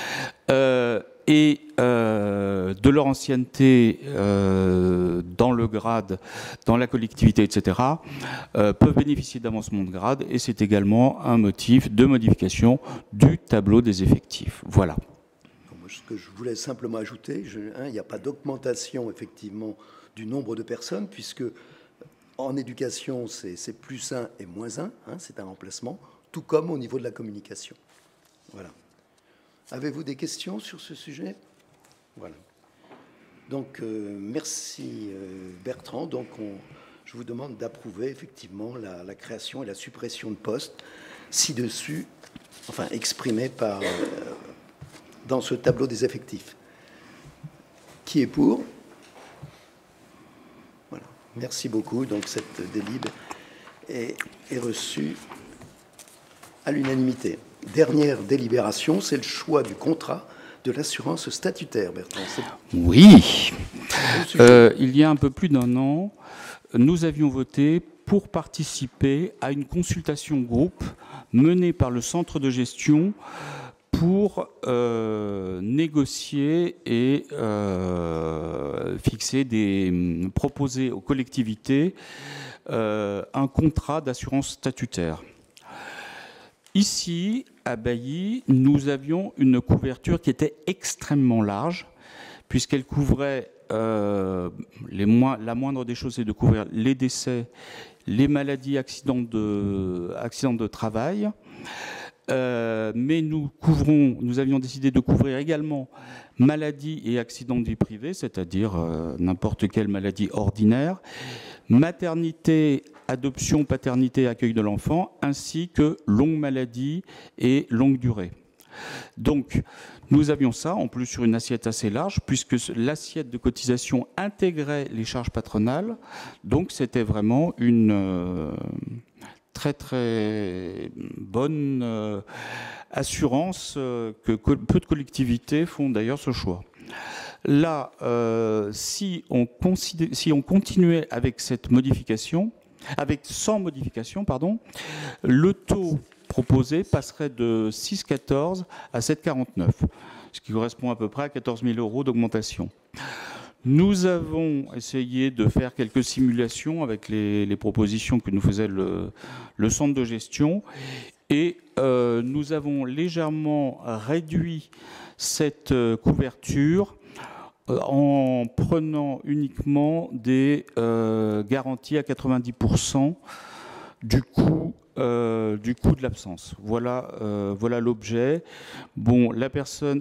et de leur ancienneté dans le grade, dans la collectivité, etc., peuvent bénéficier d'avancement de grade, et c'est également un motif de modification du tableau des effectifs. Voilà. Ce que je voulais simplement ajouter, il n'y a pas d'augmentation, effectivement, du nombre de personnes, puisque en éducation, c'est +1 et -1, hein, c'est un remplacement, tout comme au niveau de la communication. Voilà. Avez-vous des questions sur ce sujet? Voilà. Donc, merci Bertrand. Donc, je vous demande d'approuver effectivement la création et la suppression de postes ci-dessus, enfin exprimés dans ce tableau des effectifs. Qui est pour? Voilà. Merci beaucoup. Donc, cette délib est reçue à l'unanimité. Dernière délibération, c'est le choix du contrat de l'assurance statutaire, Bertrand. Oui. Il y a un peu plus d'1 an, nous avions voté pour participer à une consultation groupe menée par le centre de gestion pour négocier et proposer aux collectivités un contrat d'assurance statutaire. Ici, à Bailly, nous avions une couverture qui était extrêmement large, puisqu'elle couvrait, la moindre des choses, c'est de couvrir les décès, les maladies, accidents de travail, mais nous avions décidé de couvrir également maladie et accident de vie privée, c'est-à-dire n'importe quelle maladie ordinaire, maternité, adoption, paternité, accueil de l'enfant, ainsi que longue maladie et longue durée. Donc, nous avions ça, en plus, sur une assiette assez large, puisque l'assiette de cotisation intégrait les charges patronales. Donc, c'était vraiment une très, très bonne assurance que peu de collectivités font d'ailleurs ce choix. Là, si on continuait avec cette modification, sans modification, pardon, le taux proposé passerait de 6,14 à 7,49, ce qui correspond à peu près à 14 000 € d'augmentation. Nous avons essayé de faire quelques simulations avec les propositions que nous faisait le centre de gestion et nous avons légèrement réduit cette couverture en prenant uniquement des garanties à 90% du coût de l'absence. Voilà, voilà l'objet. Bon, la personne,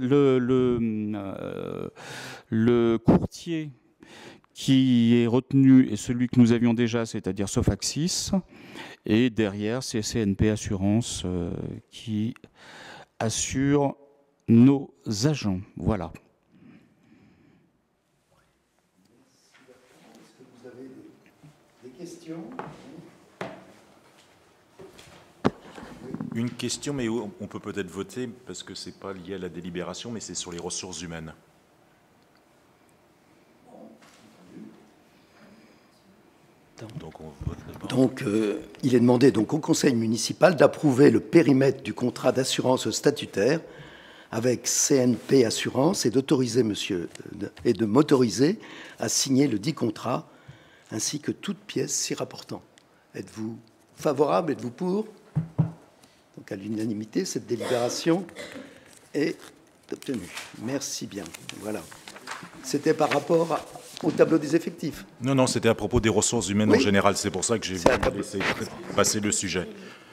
le courtier qui est retenu est celui que nous avions déjà, c'est-à-dire Sofaxis, et derrière c'est CNP Assurance qui assure nos agents. Voilà. Est-ce que vous avez des questions ? Une question, mais on peut peut-être voter, parce que ce n'est pas lié à la délibération, mais c'est sur les ressources humaines. Donc, il est demandé donc, au Conseil municipal d'approuver le périmètre du contrat d'assurance statutaire avec CNP Assurance et de m'autoriser à signer le dit contrat, ainsi que toute pièce s'y rapportant. Êtes-vous favorable? Êtes-vous pour? Donc, à l'unanimité, cette délibération est obtenue. Merci bien. Voilà. C'était par rapport au tableau des effectifs. Non, non, c'était à propos des ressources humaines en général. C'est pour ça que j'ai laissé passer le sujet.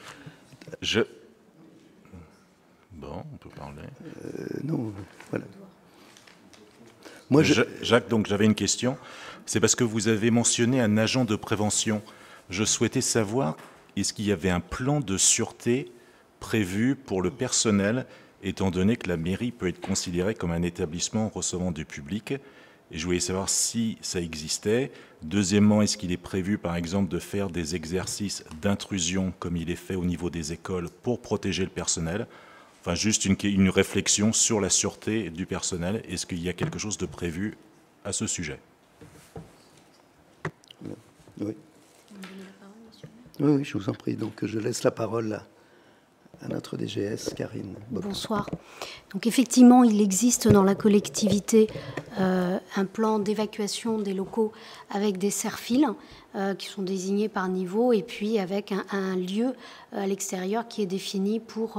Bon, on peut parler. Non, voilà. Moi, Jacques, donc j'avais une question. C'est parce que vous avez mentionné un agent de prévention. Je souhaitais savoir, est-ce qu'il y avait un plan de sûreté prévu pour le personnel, étant donné que la mairie peut être considérée comme un établissement recevant du public, et je voulais savoir si ça existait. Deuxièmement, est-ce qu'il est prévu, par exemple, de faire des exercices d'intrusion, comme il est fait au niveau des écoles, pour protéger le personnel? Enfin, juste une réflexion sur la sûreté du personnel. Est-ce qu'il y a quelque chose de prévu à ce sujet? Oui. Oui, je vous en prie. Donc, je laisse la parole à notre DGS, Karine. Bonsoir. Donc effectivement, il existe dans la collectivité un plan d'évacuation des locaux avec des serre-files qui sont désignés par niveau et puis avec un lieu à l'extérieur qui est défini pour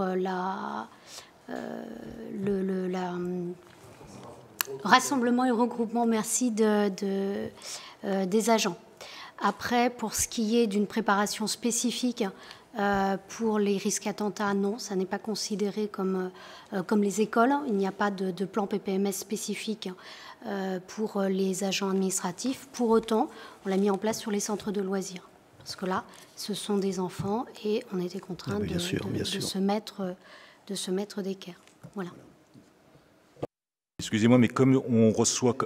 rassemblement et regroupement, merci, des agents. Après, pour ce qui est d'une préparation spécifique pour les risques attentats, non, ça n'est pas considéré comme les écoles. Il n'y a pas de plan PPMS spécifique pour les agents administratifs. Pour autant, on l'a mis en place sur les centres de loisirs. Parce que là, ce sont des enfants et on était contraints de se mettre d'équerre. Voilà. Excusez-moi, mais comme on reçoit...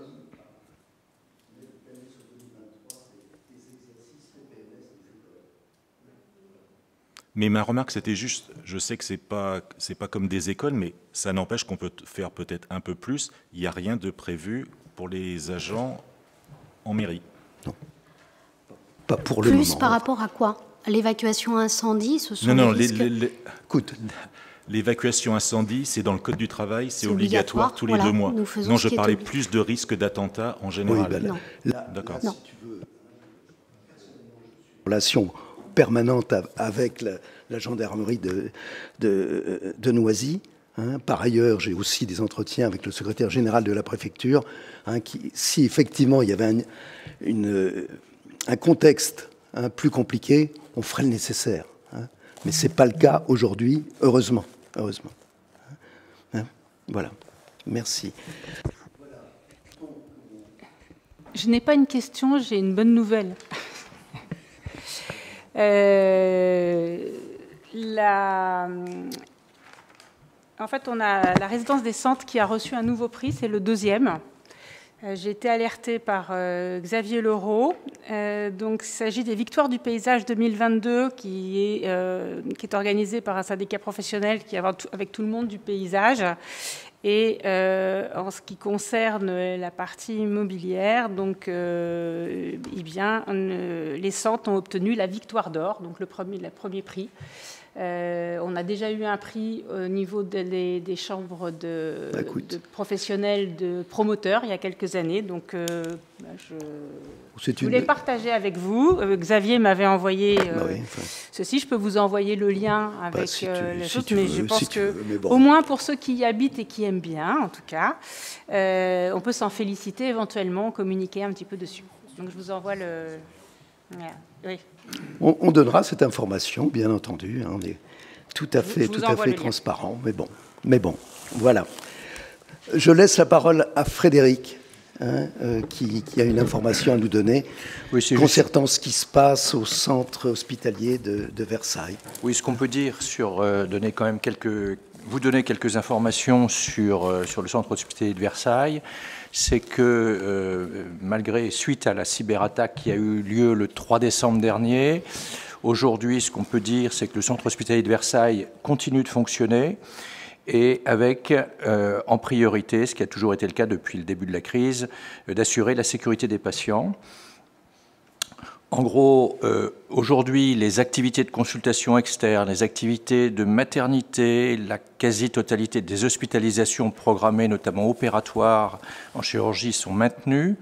Mais ma remarque, c'était juste, je sais que c'est pas comme des écoles, mais ça n'empêche qu'on peut faire peut-être un peu plus. Il n'y a rien de prévu pour les agents en mairie. Non. Pas pour le moment. Plus par rapport à quoi? L'évacuation incendie, ce sont non, écoute, l'évacuation incendie, c'est dans le Code du travail, c'est obligatoire tous les 2 mois. Non, je parlais plus de risques d'attentats en général. Oui, d'accord. Si tu veux, relation permanente avec la gendarmerie de Noisy. Par ailleurs, j'ai aussi des entretiens avec le secrétaire général de la préfecture, si effectivement il y avait un contexte plus compliqué, on ferait le nécessaire. Mais ce n'est pas le cas aujourd'hui, heureusement. heureusement. Voilà, merci. Je n'ai pas une question, j'ai une bonne nouvelle. En fait, on a la résidence des Centres qui a reçu un nouveau prix, c'est le 2e. J'ai été alertée par Xavier Leroux. Donc, il s'agit des Victoires du paysage 2022 qui est organisée par un syndicat professionnel qui est avec tout le monde du paysage. Et en ce qui concerne la partie immobilière, donc, les Centres ont obtenu la Victoire d'or, donc le premier prix. On a déjà eu un prix au niveau des chambres de professionnels de promoteurs il y a quelques années. Donc, je voulais partager avec vous. Xavier m'avait envoyé ceci. Je peux vous envoyer le lien avec les autres, mais je pense que, au moins pour ceux qui y habitent et qui aiment bien, en tout cas, on peut s'en féliciter, éventuellement communiquer un petit peu dessus. Donc, je vous envoie le... Oui. On donnera cette information, bien entendu. On est tout à fait transparent. Mais bon, voilà. Je laisse la parole à Frédéric, qui a une information à nous donner concernant ce qui se passe au centre hospitalier de Versailles. Oui, ce qu'on peut dire donner quand même vous donner quelques informations sur le centre hospitalier de Versailles, c'est que suite à la cyberattaque qui a eu lieu le 3 décembre dernier, aujourd'hui, ce qu'on peut dire, c'est que le centre hospitalier de Versailles continue de fonctionner et avec en priorité, ce qui a toujours été le cas depuis le début de la crise, d'assurer la sécurité des patients. En gros, aujourd'hui, les activités de consultation externe, les activités de maternité, la quasi-totalité des hospitalisations programmées, notamment opératoires en chirurgie, sont maintenues.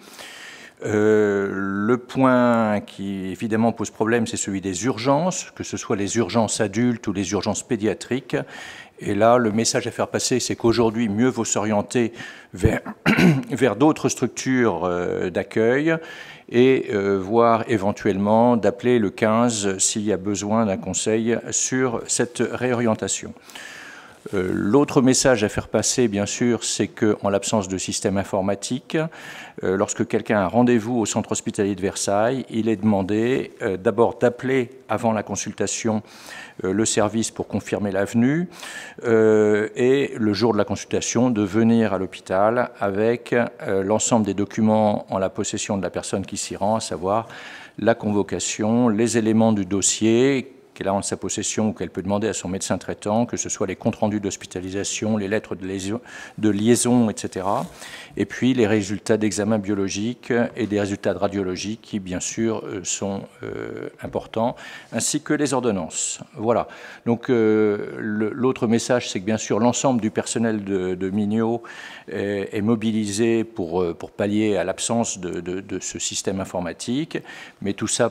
Le point qui, évidemment, pose problème, c'est celui des urgences, que ce soit les urgences adultes ou les urgences pédiatriques. Et là, le message à faire passer, c'est qu'aujourd'hui, mieux vaut s'orienter vers d'autres structures d'accueil et voir éventuellement d'appeler le 15 s'il y a besoin d'un conseil sur cette réorientation. L'autre message à faire passer, bien sûr, c'est qu'en l'absence de système informatique, lorsque quelqu'un a un rendez-vous au centre hospitalier de Versailles, il est demandé d'abord d'appeler avant la consultation le service pour confirmer la venue et le jour de la consultation de venir à l'hôpital avec l'ensemble des documents en la possession de la personne qui s'y rend, à savoir la convocation, les éléments du dossier qu'elle a en sa possession ou qu'elle peut demander à son médecin traitant, que ce soit les comptes rendus d'hospitalisation, les lettres de liaison, etc. Et puis les résultats d'examen biologique et des résultats de radiologie qui, bien sûr, sont importants, ainsi que les ordonnances. Voilà. Donc l'autre message, c'est que, bien sûr, l'ensemble du personnel de Mignot est mobilisé pour pallier à l'absence de ce système informatique. Mais tout ça,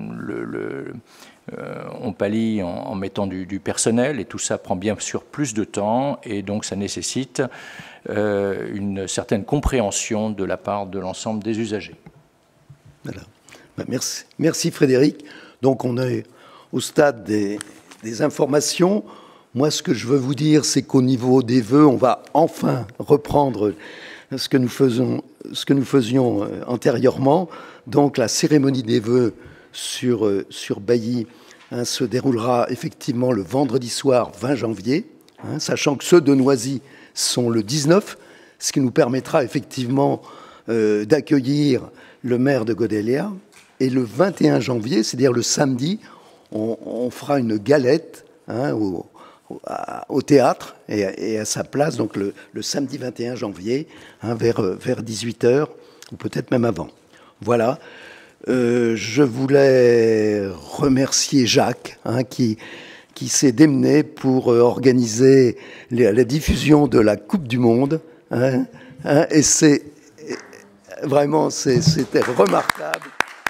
on pallie en mettant du personnel et tout ça prend bien sûr plus de temps et donc ça nécessite une certaine compréhension de la part de l'ensemble des usagers. Voilà. Merci Frédéric. Donc on est au stade des informations. Moi, ce que je veux vous dire, c'est qu'au niveau des vœux, on va enfin reprendre ce que nous faisions antérieurement. Donc la cérémonie des vœux sur Bailly se déroulera effectivement le vendredi soir 20 janvier, sachant que ceux de Noisy sont le 19, ce qui nous permettra effectivement d'accueillir le maire de Godélia. Et le 21 janvier, c'est-à-dire le samedi, on fera une galette au théâtre et à sa place, donc le samedi 21 janvier, vers 18h, ou peut-être même avant. Voilà. Je voulais remercier Jacques, qui s'est démené pour organiser la diffusion de la Coupe du Monde. Et c'était remarquable.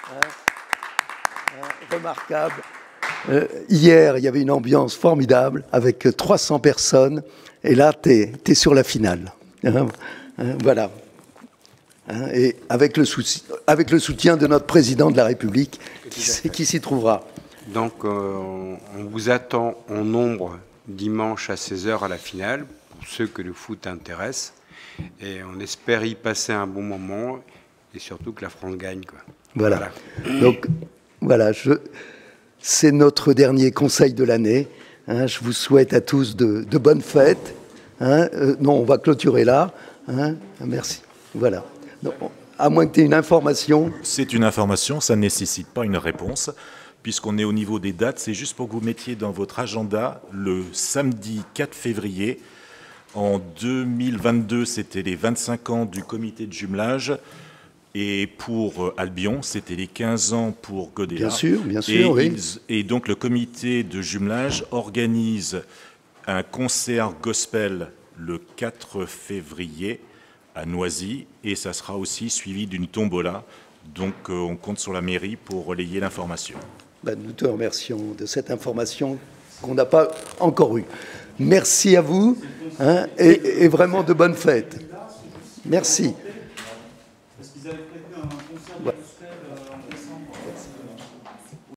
Remarquable. Hier, il y avait une ambiance formidable avec 300 personnes. Et là, t'es sur la finale. Voilà. Et avec le soutien de notre président de la République qui s'y trouvera. Donc on vous attend en nombre dimanche à 16h à la finale, pour ceux que le foot intéresse. Et on espère y passer un bon moment et surtout que la France gagne, quoi. Voilà. Donc, voilà, c'est notre dernier conseil de l'année. Hein, je vous souhaite à tous de bonnes fêtes. Hein. Non, on va clôturer là. Hein. Merci. Voilà. Donc, à moins que tu aies une information. C'est une information, ça ne nécessite pas une réponse. Puisqu'on est au niveau des dates, c'est juste pour que vous mettiez dans votre agenda le samedi 4 février. En 2022, c'était les 25 ans du comité de jumelage. Et pour Albion, c'était les 15 ans pour Godéa. Bien sûr, oui. Et donc le comité de jumelage organise un concert gospel le 4 février à Noisy. Et ça sera aussi suivi d'une tombola. Donc on compte sur la mairie pour relayer l'information. Nous te remercions de cette information qu'on n'a pas encore eue. Merci à vous, hein, et vraiment de bonnes fêtes. Merci. Parce qu'ils avaient prévu un concert de gospel en décembre.